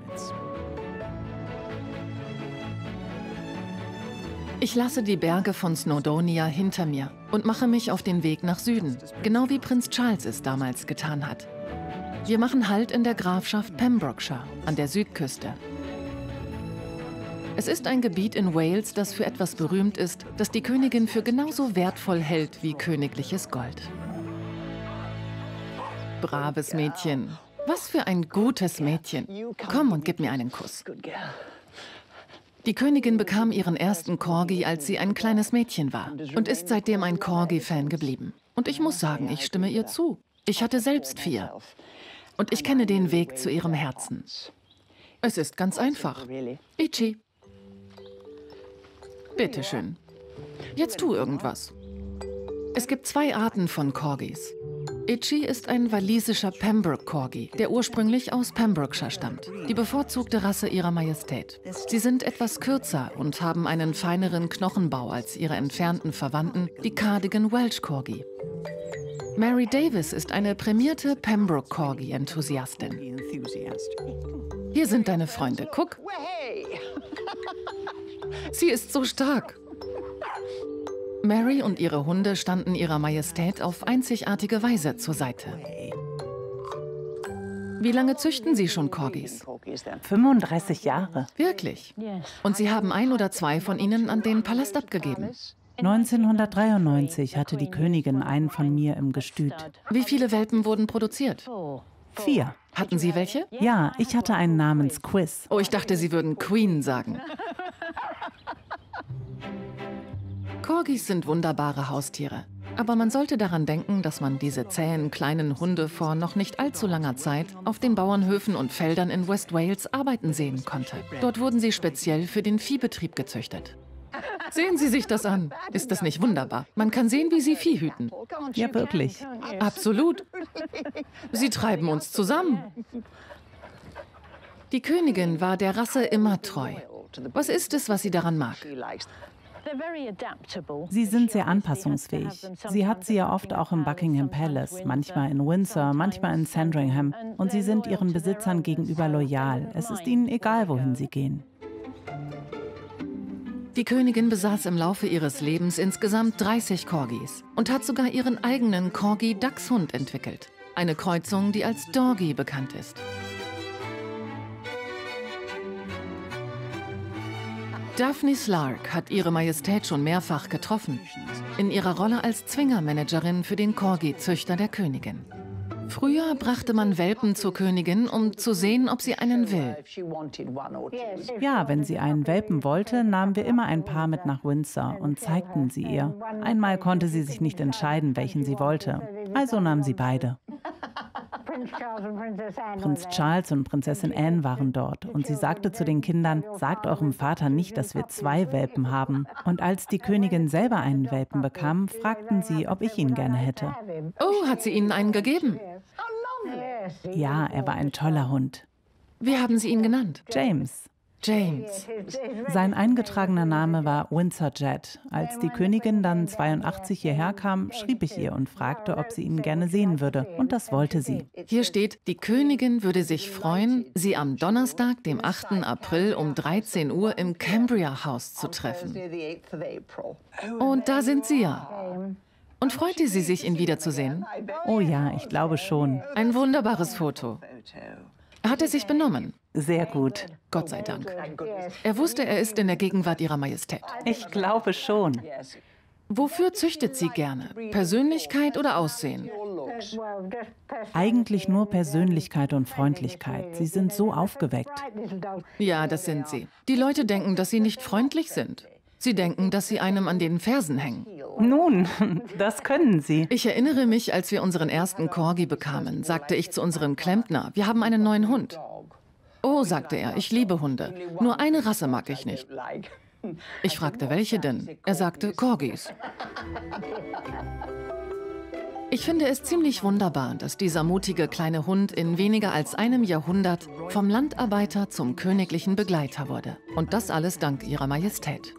Ich lasse die Berge von Snowdonia hinter mir und mache mich auf den Weg nach Süden, genau wie Prinz Charles es damals getan hat. Wir machen Halt in der Grafschaft Pembrokeshire an der Südküste. Es ist ein Gebiet in Wales, das für etwas berühmt ist, das die Königin für genauso wertvoll hält wie königliches Gold. Braves Mädchen. Was für ein gutes Mädchen. Komm und gib mir einen Kuss. Die Königin bekam ihren ersten Corgi, als sie ein kleines Mädchen war und ist seitdem ein Corgi-Fan geblieben. Und ich muss sagen, ich stimme ihr zu. Ich hatte selbst 4. Und ich kenne den Weg zu ihrem Herzen. Es ist ganz einfach. Ichi. Bitteschön. Jetzt tu irgendwas. Es gibt 2 Arten von Corgis. Ichi ist ein walisischer Pembroke Corgi, der ursprünglich aus Pembrokeshire stammt. Die bevorzugte Rasse ihrer Majestät. Sie sind etwas kürzer und haben einen feineren Knochenbau als ihre entfernten Verwandten, die Cardigan Welsh Corgi. Mary Davis ist eine prämierte Pembroke Corgi-Enthusiastin. Hier sind deine Freunde. Guck. Sie ist so stark. Mary und ihre Hunde standen ihrer Majestät auf einzigartige Weise zur Seite. Wie lange züchten Sie schon Corgis? 35 Jahre. Wirklich? Und Sie haben 1 oder 2 von ihnen an den Palast abgegeben? 1993 hatte die Königin einen von mir im Gestüt. Wie viele Welpen wurden produziert? 4. Hatten Sie welche? Ja, ich hatte einen namens Quiz. Oh, ich dachte, Sie würden Queen sagen. Corgis sind wunderbare Haustiere. Aber man sollte daran denken, dass man diese zähen kleinen Hunde vor noch nicht allzu langer Zeit auf den Bauernhöfen und Feldern in West Wales arbeiten sehen konnte. Dort wurden sie speziell für den Viehbetrieb gezüchtet. Sehen Sie sich das an. Ist das nicht wunderbar? Man kann sehen, wie sie Vieh hüten. Ja, wirklich. Absolut. Sie treiben uns zusammen. Die Königin war der Rasse immer treu. Was ist es, was sie daran mag? Sie sind sehr anpassungsfähig. Sie hat sie ja oft auch im Buckingham Palace, manchmal in Windsor, manchmal in Sandringham. Und sie sind ihren Besitzern gegenüber loyal. Es ist ihnen egal, wohin sie gehen. Die Königin besaß im Laufe ihres Lebens insgesamt 30 Corgis und hat sogar ihren eigenen Corgi-Dachshund entwickelt. Eine Kreuzung, die als Dorgi bekannt ist. Daphne Slark hat ihre Majestät schon mehrfach getroffen, in ihrer Rolle als Zwingermanagerin für den Corgi-Züchter der Königin. Früher brachte man Welpen zur Königin, um zu sehen, ob sie einen will. Ja, wenn sie einen Welpen wollte, nahmen wir immer ein Paar mit nach Windsor und zeigten sie ihr. Einmal konnte sie sich nicht entscheiden, welchen sie wollte. Also nahm sie beide. Prinz Charles und Prinzessin Anne waren dort und sie sagte zu den Kindern, sagt eurem Vater nicht, dass wir 2 Welpen haben. Und als die Königin selber einen Welpen bekam, fragten sie, ob ich ihn gerne hätte. Oh, hat sie Ihnen einen gegeben? Ja, er war ein toller Hund. Wie haben Sie ihn genannt? James. James. Sein eingetragener Name war Windsor Jet. Als die Königin dann 82 hierher kam, schrieb ich ihr und fragte, ob sie ihn gerne sehen würde. Und das wollte sie. Hier steht, die Königin würde sich freuen, Sie am Donnerstag, dem 8. April um 13 Uhr im Cambria House zu treffen. Und da sind Sie ja. Und freute sie sich, ihn wiederzusehen? Oh ja, ich glaube schon. Ein wunderbares Foto. Hat er sich benommen? Sehr gut. Gott sei Dank. Er wusste, er ist in der Gegenwart Ihrer Majestät. Ich glaube schon. Wofür züchtet sie gerne? Persönlichkeit oder Aussehen? Eigentlich nur Persönlichkeit und Freundlichkeit. Sie sind so aufgeweckt. Ja, das sind sie. Die Leute denken, dass sie nicht freundlich sind. Sie denken, dass sie einem an den Fersen hängen. Nun, das können sie. Ich erinnere mich, als wir unseren ersten Corgi bekamen, sagte ich zu unserem Klempner, wir haben einen neuen Hund. Oh, sagte er, ich liebe Hunde. Nur eine Rasse mag ich nicht. Ich fragte, welche denn? Er sagte, Corgis. Ich finde es ziemlich wunderbar, dass dieser mutige kleine Hund in weniger als einem Jahrhundert vom Landarbeiter zum königlichen Begleiter wurde. Und das alles dank Ihrer Majestät.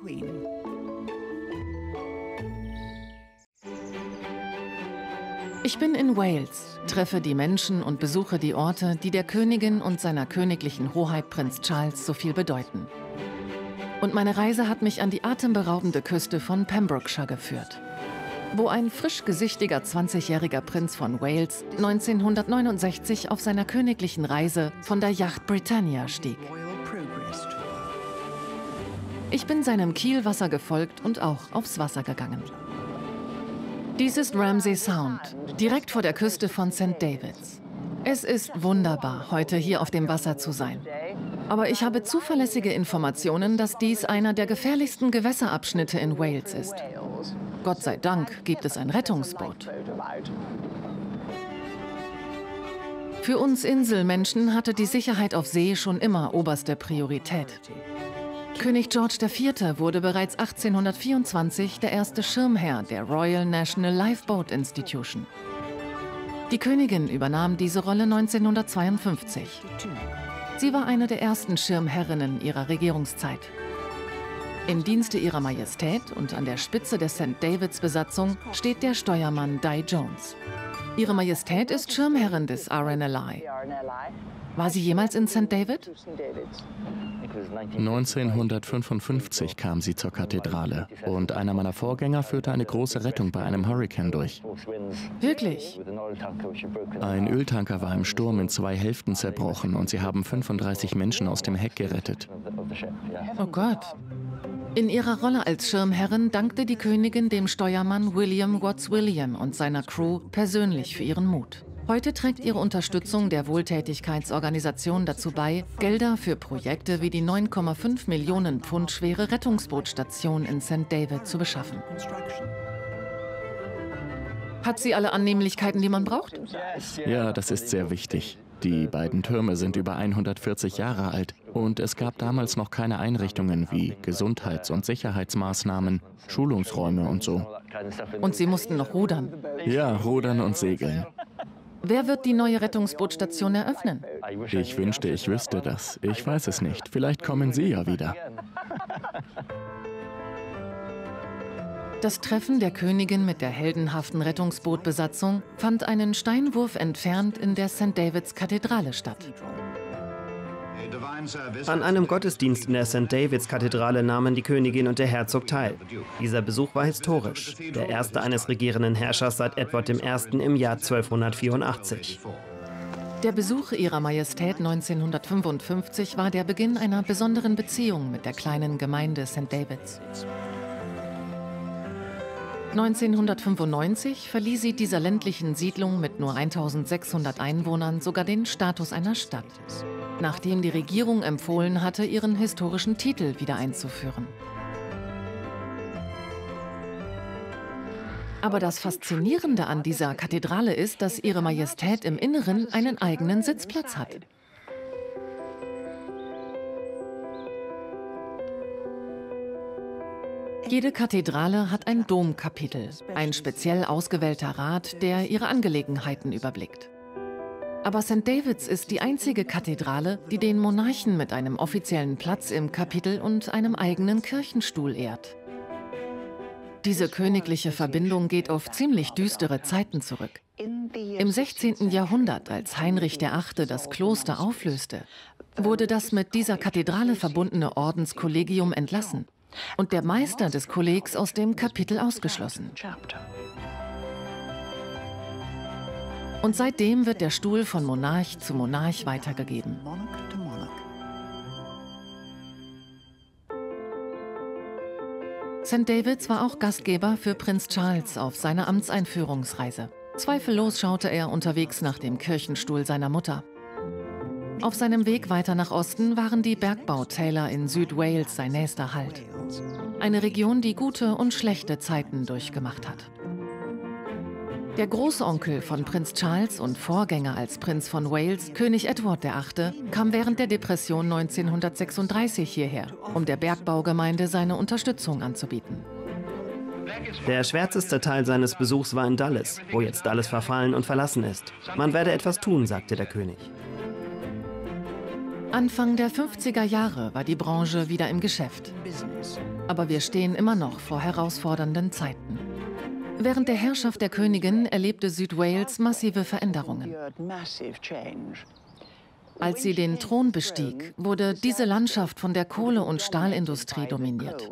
Ich bin in Wales, treffe die Menschen und besuche die Orte, die der Königin und seiner königlichen Hoheit Prinz Charles so viel bedeuten. Und meine Reise hat mich an die atemberaubende Küste von Pembrokeshire geführt, wo ein frisch gesichtiger 20-jähriger Prinz von Wales 1969 auf seiner königlichen Reise von der Yacht Britannia stieg. Ich bin seinem Kielwasser gefolgt und auch aufs Wasser gegangen. Dies ist Ramsay Sound, direkt vor der Küste von St. David's. Es ist wunderbar, heute hier auf dem Wasser zu sein. Aber ich habe zuverlässige Informationen, dass dies einer der gefährlichsten Gewässerabschnitte in Wales ist. Gott sei Dank gibt es ein Rettungsboot. Für uns Inselmenschen hatte die Sicherheit auf See schon immer oberste Priorität. König George IV. Wurde bereits 1824 der erste Schirmherr der Royal National Lifeboat Institution. Die Königin übernahm diese Rolle 1952. Sie war eine der ersten Schirmherrinnen ihrer Regierungszeit. Im Dienste ihrer Majestät und an der Spitze der St. David's Besatzung steht der Steuermann Di Jones. Ihre Majestät ist Schirmherrin des RNLI. War sie jemals in St. David? 1955 kam sie zur Kathedrale und einer meiner Vorgänger führte eine große Rettung bei einem Hurrikan durch. Wirklich? Ein Öltanker war im Sturm in 2 Hälften zerbrochen und sie haben 35 Menschen aus dem Heck gerettet. Oh Gott. In ihrer Rolle als Schirmherrin dankte die Königin dem Steuermann William Watts William und seiner Crew persönlich für ihren Mut. Heute trägt ihre Unterstützung der Wohltätigkeitsorganisation dazu bei, Gelder für Projekte wie die 9,5 Millionen Pfund schwere Rettungsbootstation in St. David zu beschaffen. Hat sie alle Annehmlichkeiten, die man braucht? Ja, das ist sehr wichtig. Die beiden Türme sind über 140 Jahre alt und es gab damals noch keine Einrichtungen wie Gesundheits- und Sicherheitsmaßnahmen, Schulungsräume und so. Und Sie mussten noch rudern? Ja, rudern und segeln. Wer wird die neue Rettungsbootstation eröffnen? Ich wünschte, ich wüsste das. Ich weiß es nicht. Vielleicht kommen Sie ja wieder. Das Treffen der Königin mit der heldenhaften Rettungsbootbesatzung fand einen Steinwurf entfernt in der St. David's Kathedrale statt. An einem Gottesdienst in der St. David's Kathedrale nahmen die Königin und der Herzog teil. Dieser Besuch war historisch, der erste eines regierenden Herrschers seit Edward I. im Jahr 1284. Der Besuch Ihrer Majestät 1955 war der Beginn einer besonderen Beziehung mit der kleinen Gemeinde St. David's. 1995 verlieh sie dieser ländlichen Siedlung mit nur 1600 Einwohnern sogar den Status einer Stadt, nachdem die Regierung empfohlen hatte, ihren historischen Titel wieder einzuführen. Aber das Faszinierende an dieser Kathedrale ist, dass Ihre Majestät im Inneren einen eigenen Sitzplatz hat. Jede Kathedrale hat ein Domkapitel, ein speziell ausgewählter Rat, der ihre Angelegenheiten überblickt. Aber St. David's ist die einzige Kathedrale, die den Monarchen mit einem offiziellen Platz im Kapitel und einem eigenen Kirchenstuhl ehrt. Diese königliche Verbindung geht auf ziemlich düstere Zeiten zurück. Im 16. Jahrhundert, als Heinrich VIII. Das Kloster auflöste, wurde das mit dieser Kathedrale verbundene Ordenskollegium entlassen und der Meister des Kollegs aus dem Kapitel ausgeschlossen. Und seitdem wird der Stuhl von Monarch zu Monarch weitergegeben. St. David's war auch Gastgeber für Prinz Charles auf seiner Amtseinführungsreise. Zweifellos schaute er unterwegs nach dem Kirchenstuhl seiner Mutter. Auf seinem Weg weiter nach Osten waren die Bergbautäler in Südwales sein nächster Halt. Eine Region, die gute und schlechte Zeiten durchgemacht hat. Der Großonkel von Prinz Charles und Vorgänger als Prinz von Wales, König Edward VIII., kam während der Depression 1936 hierher, um der Bergbaugemeinde seine Unterstützung anzubieten. Der schwärzeste Teil seines Besuchs war in Dulles, wo jetzt alles verfallen und verlassen ist. Man werde etwas tun, sagte der König. Anfang der 50er Jahre war die Branche wieder im Geschäft. Aber wir stehen immer noch vor herausfordernden Zeiten. Während der Herrschaft der Königin erlebte Südwales massive Veränderungen. Als sie den Thron bestieg, wurde diese Landschaft von der Kohle- und Stahlindustrie dominiert.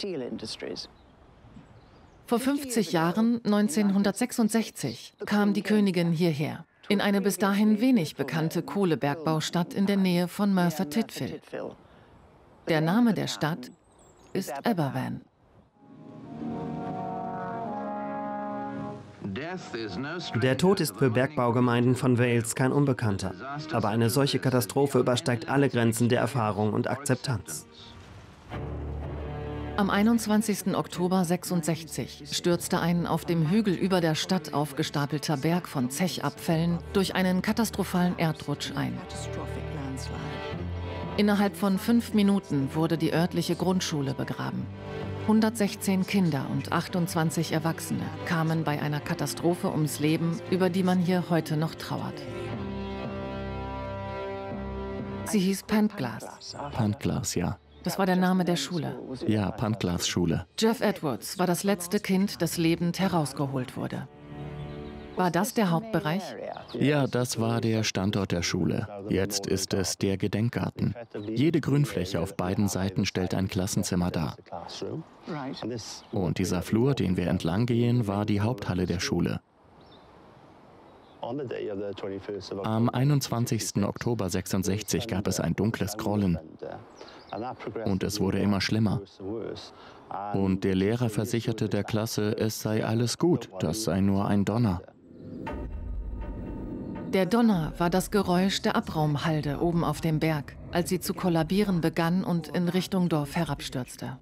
Vor 50 Jahren, 1966, kam die Königin hierher, in eine bis dahin wenig bekannte Kohlebergbaustadt in der Nähe von Merthyr Tydfil. Der Name der Stadt ist Aberfan. Der Tod ist für Bergbaugemeinden von Wales kein Unbekannter. Aber eine solche Katastrophe übersteigt alle Grenzen der Erfahrung und Akzeptanz. Am 21. Oktober 1966 stürzte ein auf dem Hügel über der Stadt aufgestapelter Berg von Zechabfällen durch einen katastrophalen Erdrutsch ein. Innerhalb von 5 Minuten wurde die örtliche Grundschule begraben. 116 Kinder und 28 Erwachsene kamen bei einer Katastrophe ums Leben, über die man hier heute noch trauert. Sie hieß Pantglas. Pantglas, ja. Das war der Name der Schule. Ja, Pantglas-Schule. Jeff Edwards war das letzte Kind, das lebend herausgeholt wurde. War das der Hauptbereich? Ja, das war der Standort der Schule. Jetzt ist es der Gedenkgarten. Jede Grünfläche auf beiden Seiten stellt ein Klassenzimmer dar. Und dieser Flur, den wir entlang gehen, war die Haupthalle der Schule. Am 21. Oktober 1966 gab es ein dunkles Grollen. Und es wurde immer schlimmer. Und der Lehrer versicherte der Klasse, es sei alles gut, das sei nur ein Donner. Der Donner war das Geräusch der Abraumhalde oben auf dem Berg, als sie zu kollabieren begann und in Richtung Dorf herabstürzte.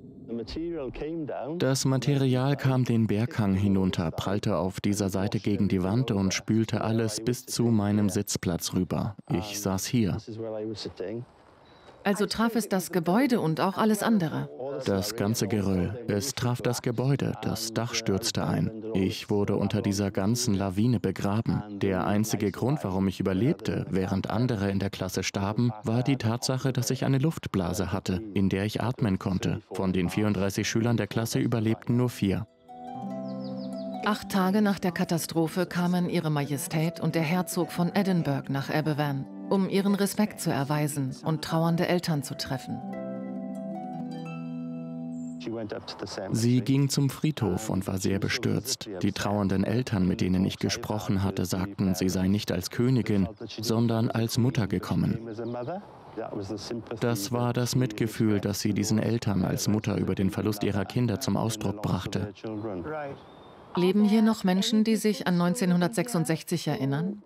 Das Material kam den Berghang hinunter, prallte auf dieser Seite gegen die Wand und spülte alles bis zu meinem Sitzplatz rüber. Ich saß hier. Also traf es das Gebäude und auch alles andere? Das ganze Geröll. Es traf das Gebäude, das Dach stürzte ein. Ich wurde unter dieser ganzen Lawine begraben. Der einzige Grund, warum ich überlebte, während andere in der Klasse starben, war die Tatsache, dass ich eine Luftblase hatte, in der ich atmen konnte. Von den 34 Schülern der Klasse überlebten nur 4. 8 Tage nach der Katastrophe kamen Ihre Majestät und der Herzog von Edinburgh nach Aberfan, um ihren Respekt zu erweisen und trauernde Eltern zu treffen. Sie ging zum Friedhof und war sehr bestürzt. Die trauernden Eltern, mit denen ich gesprochen hatte, sagten, sie sei nicht als Königin, sondern als Mutter gekommen. Das war das Mitgefühl, das sie diesen Eltern als Mutter über den Verlust ihrer Kinder zum Ausdruck brachte. Leben hier noch Menschen, die sich an 1966 erinnern?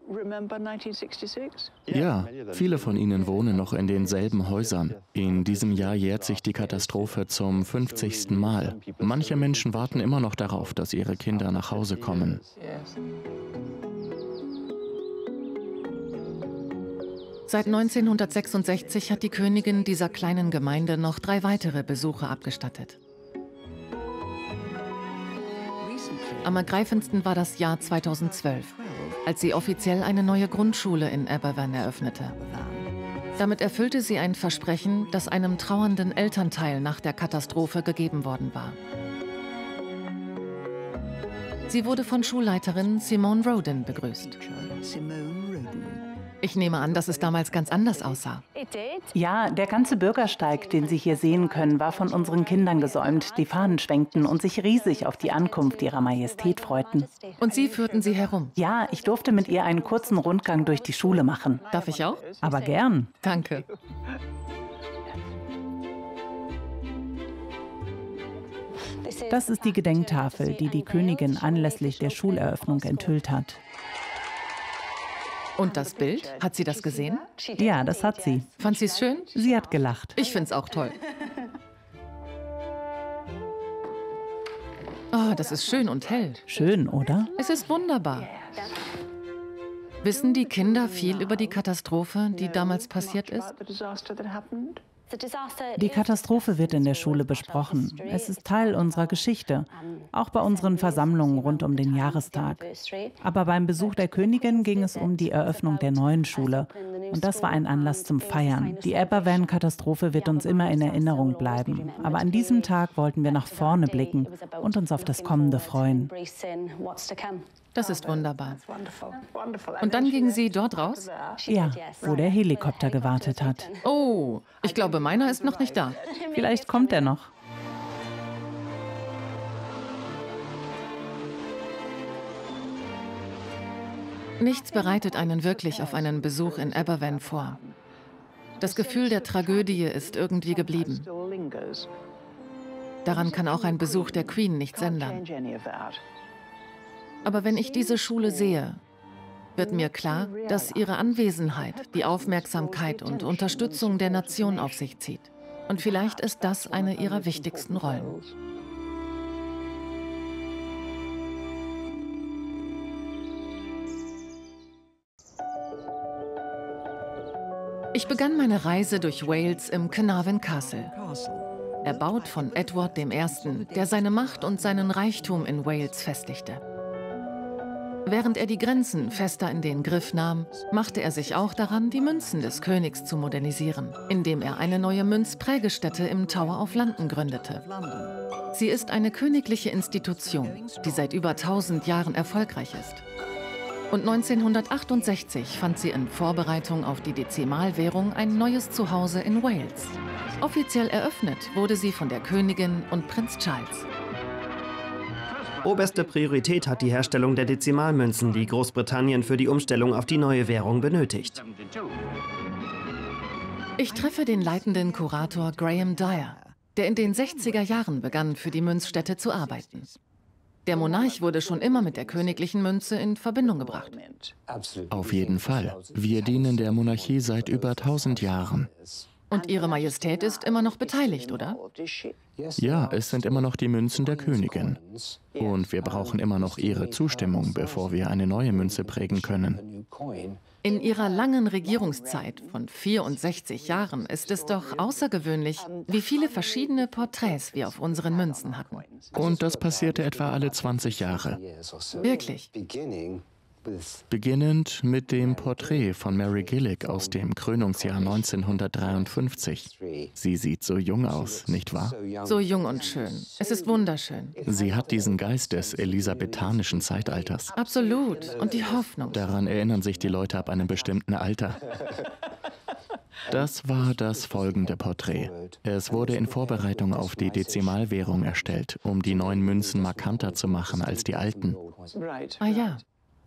Ja, viele von ihnen wohnen noch in denselben Häusern. In diesem Jahr jährt sich die Katastrophe zum 50. Mal. Manche Menschen warten immer noch darauf, dass ihre Kinder nach Hause kommen. Seit 1966 hat die Königin dieser kleinen Gemeinde noch 3 weitere Besuche abgestattet. Am ergreifendsten war das Jahr 2012, als sie offiziell eine neue Grundschule in Aberfan eröffnete. Damit erfüllte sie ein Versprechen, das einem trauernden Elternteil nach der Katastrophe gegeben worden war. Sie wurde von Schulleiterin Simone Rodin begrüßt. Ich nehme an, dass es damals ganz anders aussah. Ja, der ganze Bürgersteig, den Sie hier sehen können, war von unseren Kindern gesäumt, die Fahnen schwenkten und sich riesig auf die Ankunft Ihrer Majestät freuten. Und Sie führten sie herum? Ja, ich durfte mit ihr einen kurzen Rundgang durch die Schule machen. Darf ich auch? Aber gern. Danke. Das ist die Gedenktafel, die die Königin anlässlich der Schuleröffnung enthüllt hat. Und das Bild? Hat sie das gesehen? Ja, das hat sie. Fand sie es schön? Sie hat gelacht. Ich finde es auch toll. Oh, das ist schön und hell. Schön, oder? Es ist wunderbar. Wissen die Kinder viel über die Katastrophe, die damals passiert ist? Die Katastrophe wird in der Schule besprochen. Es ist Teil unserer Geschichte, auch bei unseren Versammlungen rund um den Jahrestag. Aber beim Besuch der Königin ging es um die Eröffnung der neuen Schule. Und das war ein Anlass zum Feiern. Die Aberfan-Katastrophe wird uns immer in Erinnerung bleiben. Aber an diesem Tag wollten wir nach vorne blicken und uns auf das Kommende freuen. Das ist wunderbar. Und dann ging sie dort raus? Ja, wo der Helikopter gewartet hat. Oh, ich glaube, meiner ist noch nicht da. Vielleicht kommt er noch. Nichts bereitet einen wirklich auf einen Besuch in Aberfan vor. Das Gefühl der Tragödie ist irgendwie geblieben. Daran kann auch ein Besuch der Queen nichts ändern. Aber wenn ich diese Schule sehe, wird mir klar, dass ihre Anwesenheit die Aufmerksamkeit und Unterstützung der Nation auf sich zieht. Und vielleicht ist das eine ihrer wichtigsten Rollen. Ich begann meine Reise durch Wales im Carnarvon Castle. Erbaut von Edward I., der seine Macht und seinen Reichtum in Wales festigte. Während er die Grenzen fester in den Griff nahm, machte er sich auch daran, die Münzen des Königs zu modernisieren, indem er eine neue Münzprägestätte im Tower of London gründete. Sie ist eine königliche Institution, die seit über 1000 Jahren erfolgreich ist. Und 1968 fand sie in Vorbereitung auf die Dezimalwährung ein neues Zuhause in Wales. Offiziell eröffnet wurde sie von der Königin und Prinz Charles. Oberste Priorität hat die Herstellung der Dezimalmünzen, die Großbritannien für die Umstellung auf die neue Währung benötigt. Ich treffe den leitenden Kurator Graham Dyer, der in den 60er Jahren begann, für die Münzstätte zu arbeiten. Der Monarch wurde schon immer mit der königlichen Münze in Verbindung gebracht. Auf jeden Fall. Wir dienen der Monarchie seit über 1000 Jahren. Und Ihre Majestät ist immer noch beteiligt, oder? Ja, es sind immer noch die Münzen der Königin. Und wir brauchen immer noch ihre Zustimmung, bevor wir eine neue Münze prägen können. In Ihrer langen Regierungszeit von 64 Jahren ist es doch außergewöhnlich, wie viele verschiedene Porträts wir auf unseren Münzen hatten. Und das passierte etwa alle 20 Jahre. Wirklich? Beginnend mit dem Porträt von Mary Gillig aus dem Krönungsjahr 1953. Sie sieht so jung aus, nicht wahr? So jung und schön. Es ist wunderschön. Sie hat diesen Geist des elisabethanischen Zeitalters. Absolut. Und die Hoffnung. Daran erinnern sich die Leute ab einem bestimmten Alter. Das war das folgende Porträt. Es wurde in Vorbereitung auf die Dezimalwährung erstellt, um die neuen Münzen markanter zu machen als die alten. Ah ja.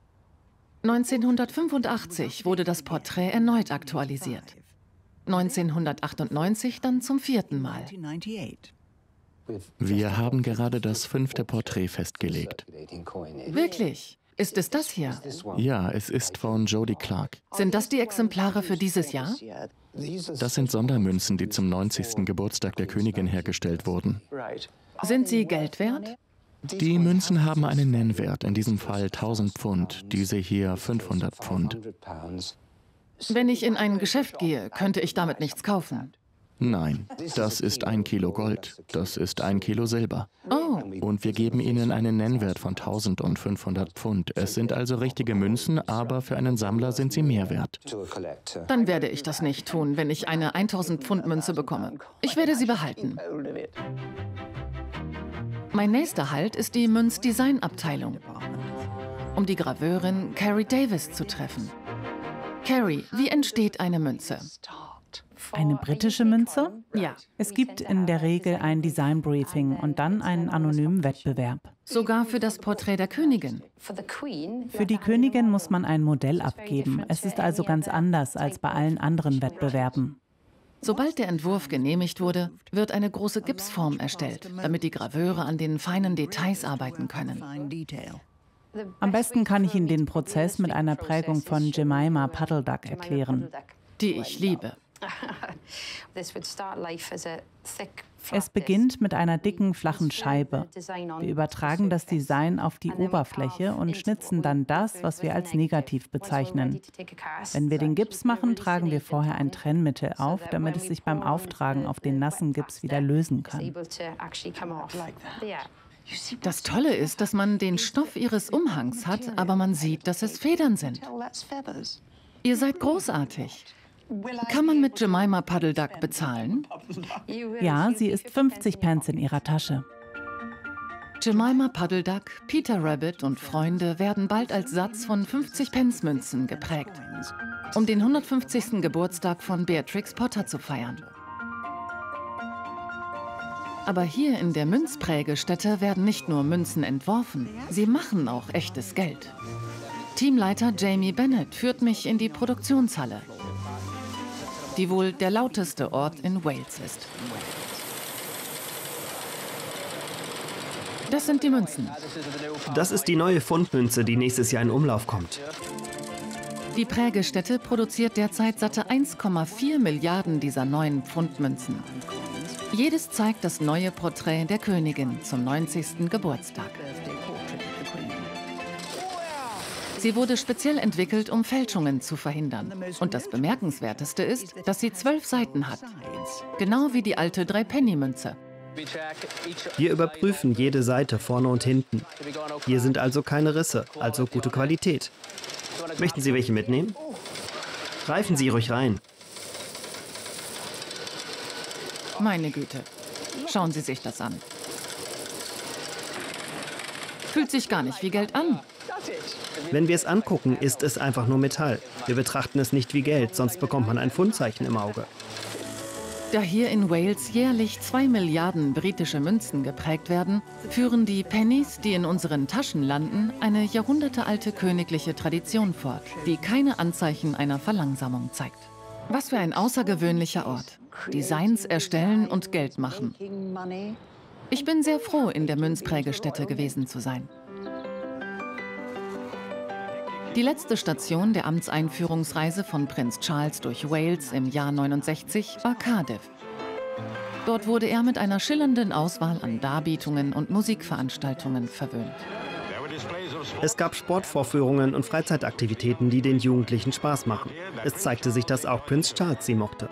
1985 wurde das Porträt erneut aktualisiert. 1998 dann zum 4. Mal. Wir haben gerade das 5. Porträt festgelegt. Wirklich? Ist es das hier? Ja, es ist von Jody Clark. Sind das die Exemplare für dieses Jahr? Das sind Sondermünzen, die zum 90. Geburtstag der Königin hergestellt wurden. Sind sie Geld wert? Die Münzen haben einen Nennwert, in diesem Fall 1000 Pfund, diese hier 500 Pfund. Wenn ich in ein Geschäft gehe, könnte ich damit nichts kaufen. Nein, das ist 1 Kilo Gold, das ist 1 Kilo Silber. Oh, Und wir geben ihnen einen Nennwert von 1000 und 500 Pfund. Es sind also richtige Münzen, aber für einen Sammler sind sie mehr wert. dann werde ich das nicht tun, wenn ich eine 1000 Pfund Münze bekomme. Ich werde sie behalten. Mein nächster Halt ist die Münzdesign-Abteilung, um die Graveurin Carrie Davis zu treffen. Carrie, wie entsteht eine Münze? Eine britische Münze? Ja, Es gibt in der Regel ein Design-Briefing und dann einen anonymen Wettbewerb. sogar für das Porträt der Königin. Für die Königin muss man ein Modell abgeben. Es ist also ganz anders als bei allen anderen Wettbewerben. Sobald der Entwurf genehmigt wurde, wird eine große Gipsform erstellt, damit die Graveure an den feinen Details arbeiten können. Am besten kann ich Ihnen den Prozess mit einer Prägung von Jemima Puddle Duck erklären. Die ich liebe. Es beginnt mit einer dicken, flachen Scheibe. Wir übertragen das Design auf die Oberfläche und schnitzen dann das, was wir als negativ bezeichnen. Wenn wir den Gips machen, tragen wir vorher ein Trennmittel auf, damit es sich beim Auftragen auf den nassen Gips wieder lösen kann. Das Tolle ist, dass man den Stoff ihres Umhangs hat, aber man sieht, dass es Federn sind. Ihr seid großartig. Kann man mit Jemima Puddle Duck bezahlen? Ja, sie ist 50 Pence in ihrer Tasche. Jemima Puddle Duck, Peter Rabbit und Freunde werden bald als Satz von 50-Pence-Münzen geprägt, um den 150. Geburtstag von Beatrix Potter zu feiern. Aber hier in der Münzprägestätte werden nicht nur Münzen entworfen, sie machen auch echtes Geld. Teamleiter Jamie Bennett führt mich in die Produktionshalle, die wohl der lauteste Ort in Wales ist. Das sind die Münzen. Das ist die neue Pfundmünze, die nächstes Jahr in Umlauf kommt. Die Prägestätte produziert derzeit satte 1,4 Milliarden dieser neuen Pfundmünzen. Jedes zeigt das neue Porträt der Königin zum 90. Geburtstag. Sie wurde speziell entwickelt, um Fälschungen zu verhindern. Und das Bemerkenswerteste ist, dass sie 12 Seiten hat. Genau wie die alte 3-Penny-Münze. Wir überprüfen jede Seite vorne und hinten. Hier sind also keine Risse, also gute Qualität. Möchten Sie welche mitnehmen? Greifen Sie ruhig rein. Meine Güte. Schauen Sie sich das an. Fühlt sich gar nicht wie Geld an. Wenn wir es angucken, ist es einfach nur Metall. Wir betrachten es nicht wie Geld, sonst bekommt man ein Pfundzeichen im Auge. Da hier in Wales jährlich 2 Milliarden britische Münzen geprägt werden, führen die Pennies, die in unseren Taschen landen, eine jahrhundertealte königliche Tradition fort, die keine Anzeichen einer Verlangsamung zeigt. Was für ein außergewöhnlicher Ort. Designs erstellen und Geld machen. Ich bin sehr froh, in der Münzprägestätte gewesen zu sein. Die letzte Station der Amtseinführungsreise von Prinz Charles durch Wales im Jahr 69 war Cardiff. Dort wurde er mit einer schillernden Auswahl an Darbietungen und Musikveranstaltungen verwöhnt. Es gab Sportvorführungen und Freizeitaktivitäten, die den Jugendlichen Spaß machen. Es zeigte sich, dass auch Prinz Charles sie mochte.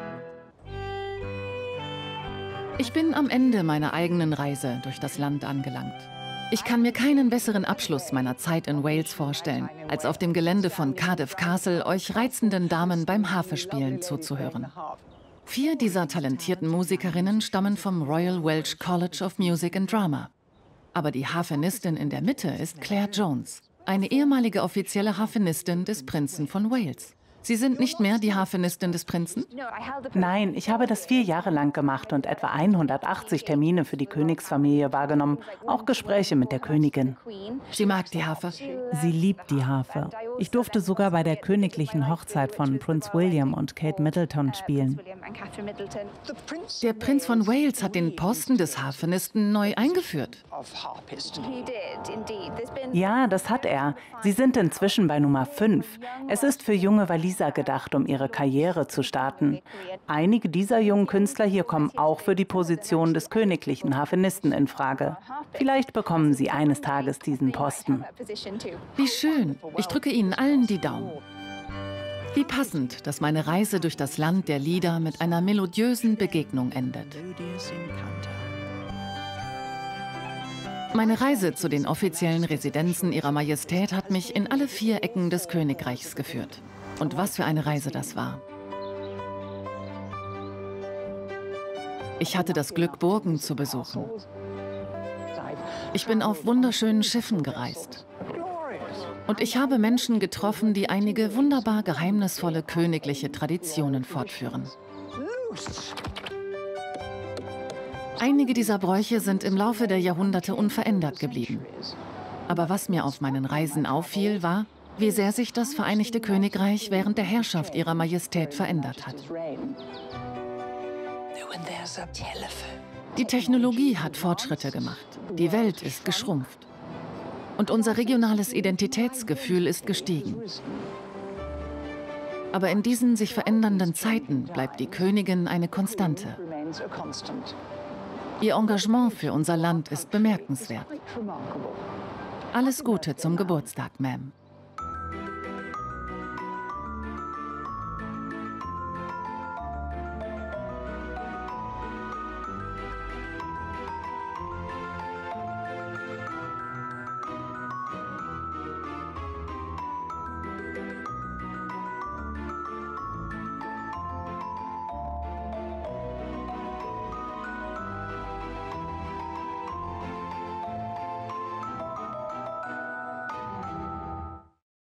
Ich bin am Ende meiner eigenen Reise durch das Land angelangt. Ich kann mir keinen besseren Abschluss meiner Zeit in Wales vorstellen, als auf dem Gelände von Cardiff Castle euch reizenden Damen beim Harfespielen zuzuhören. 4 dieser talentierten Musikerinnen stammen vom Royal Welsh College of Music and Drama. Aber die Harfenistin in der Mitte ist Claire Jones, eine ehemalige offizielle Harfenistin des Prinzen von Wales. Sie sind nicht mehr die Harfenistin des Prinzen? Nein, ich habe das 4 Jahre lang gemacht und etwa 180 Termine für die Königsfamilie wahrgenommen, auch Gespräche mit der Königin. Sie mag die Harfe. Sie liebt die Harfe. Ich durfte sogar bei der königlichen Hochzeit von Prinz William und Kate Middleton spielen. Der Prinz von Wales hat den Posten des Harfenisten neu eingeführt. Ja, das hat er. Sie sind inzwischen bei Nummer 5. Es ist für junge Waliser gedacht, um ihre Karriere zu starten. Einige dieser jungen Künstler hier kommen auch für die Position des königlichen Harfenisten in Frage. Vielleicht bekommen sie eines Tages diesen Posten. Wie schön. Ich drücke Ihnen allen die Daumen. Wie passend, dass meine Reise durch das Land der Lieder mit einer melodiösen Begegnung endet. Meine Reise zu den offiziellen Residenzen Ihrer Majestät hat mich in alle 4 Ecken des Königreichs geführt. Und was für eine Reise das war. Ich hatte das Glück, Burgen zu besuchen. Ich bin auf wunderschönen Schiffen gereist. Und ich habe Menschen getroffen, die einige wunderbar geheimnisvolle königliche Traditionen fortführen. Einige dieser Bräuche sind im Laufe der Jahrhunderte unverändert geblieben. Aber was mir auf meinen Reisen auffiel, war, wie sehr sich das Vereinigte Königreich während der Herrschaft Ihrer Majestät verändert hat. Die Technologie hat Fortschritte gemacht. Die Welt ist geschrumpft. Und unser regionales Identitätsgefühl ist gestiegen. Aber in diesen sich verändernden Zeiten bleibt die Königin eine Konstante. Ihr Engagement für unser Land ist bemerkenswert. Alles Gute zum Geburtstag, Ma'am.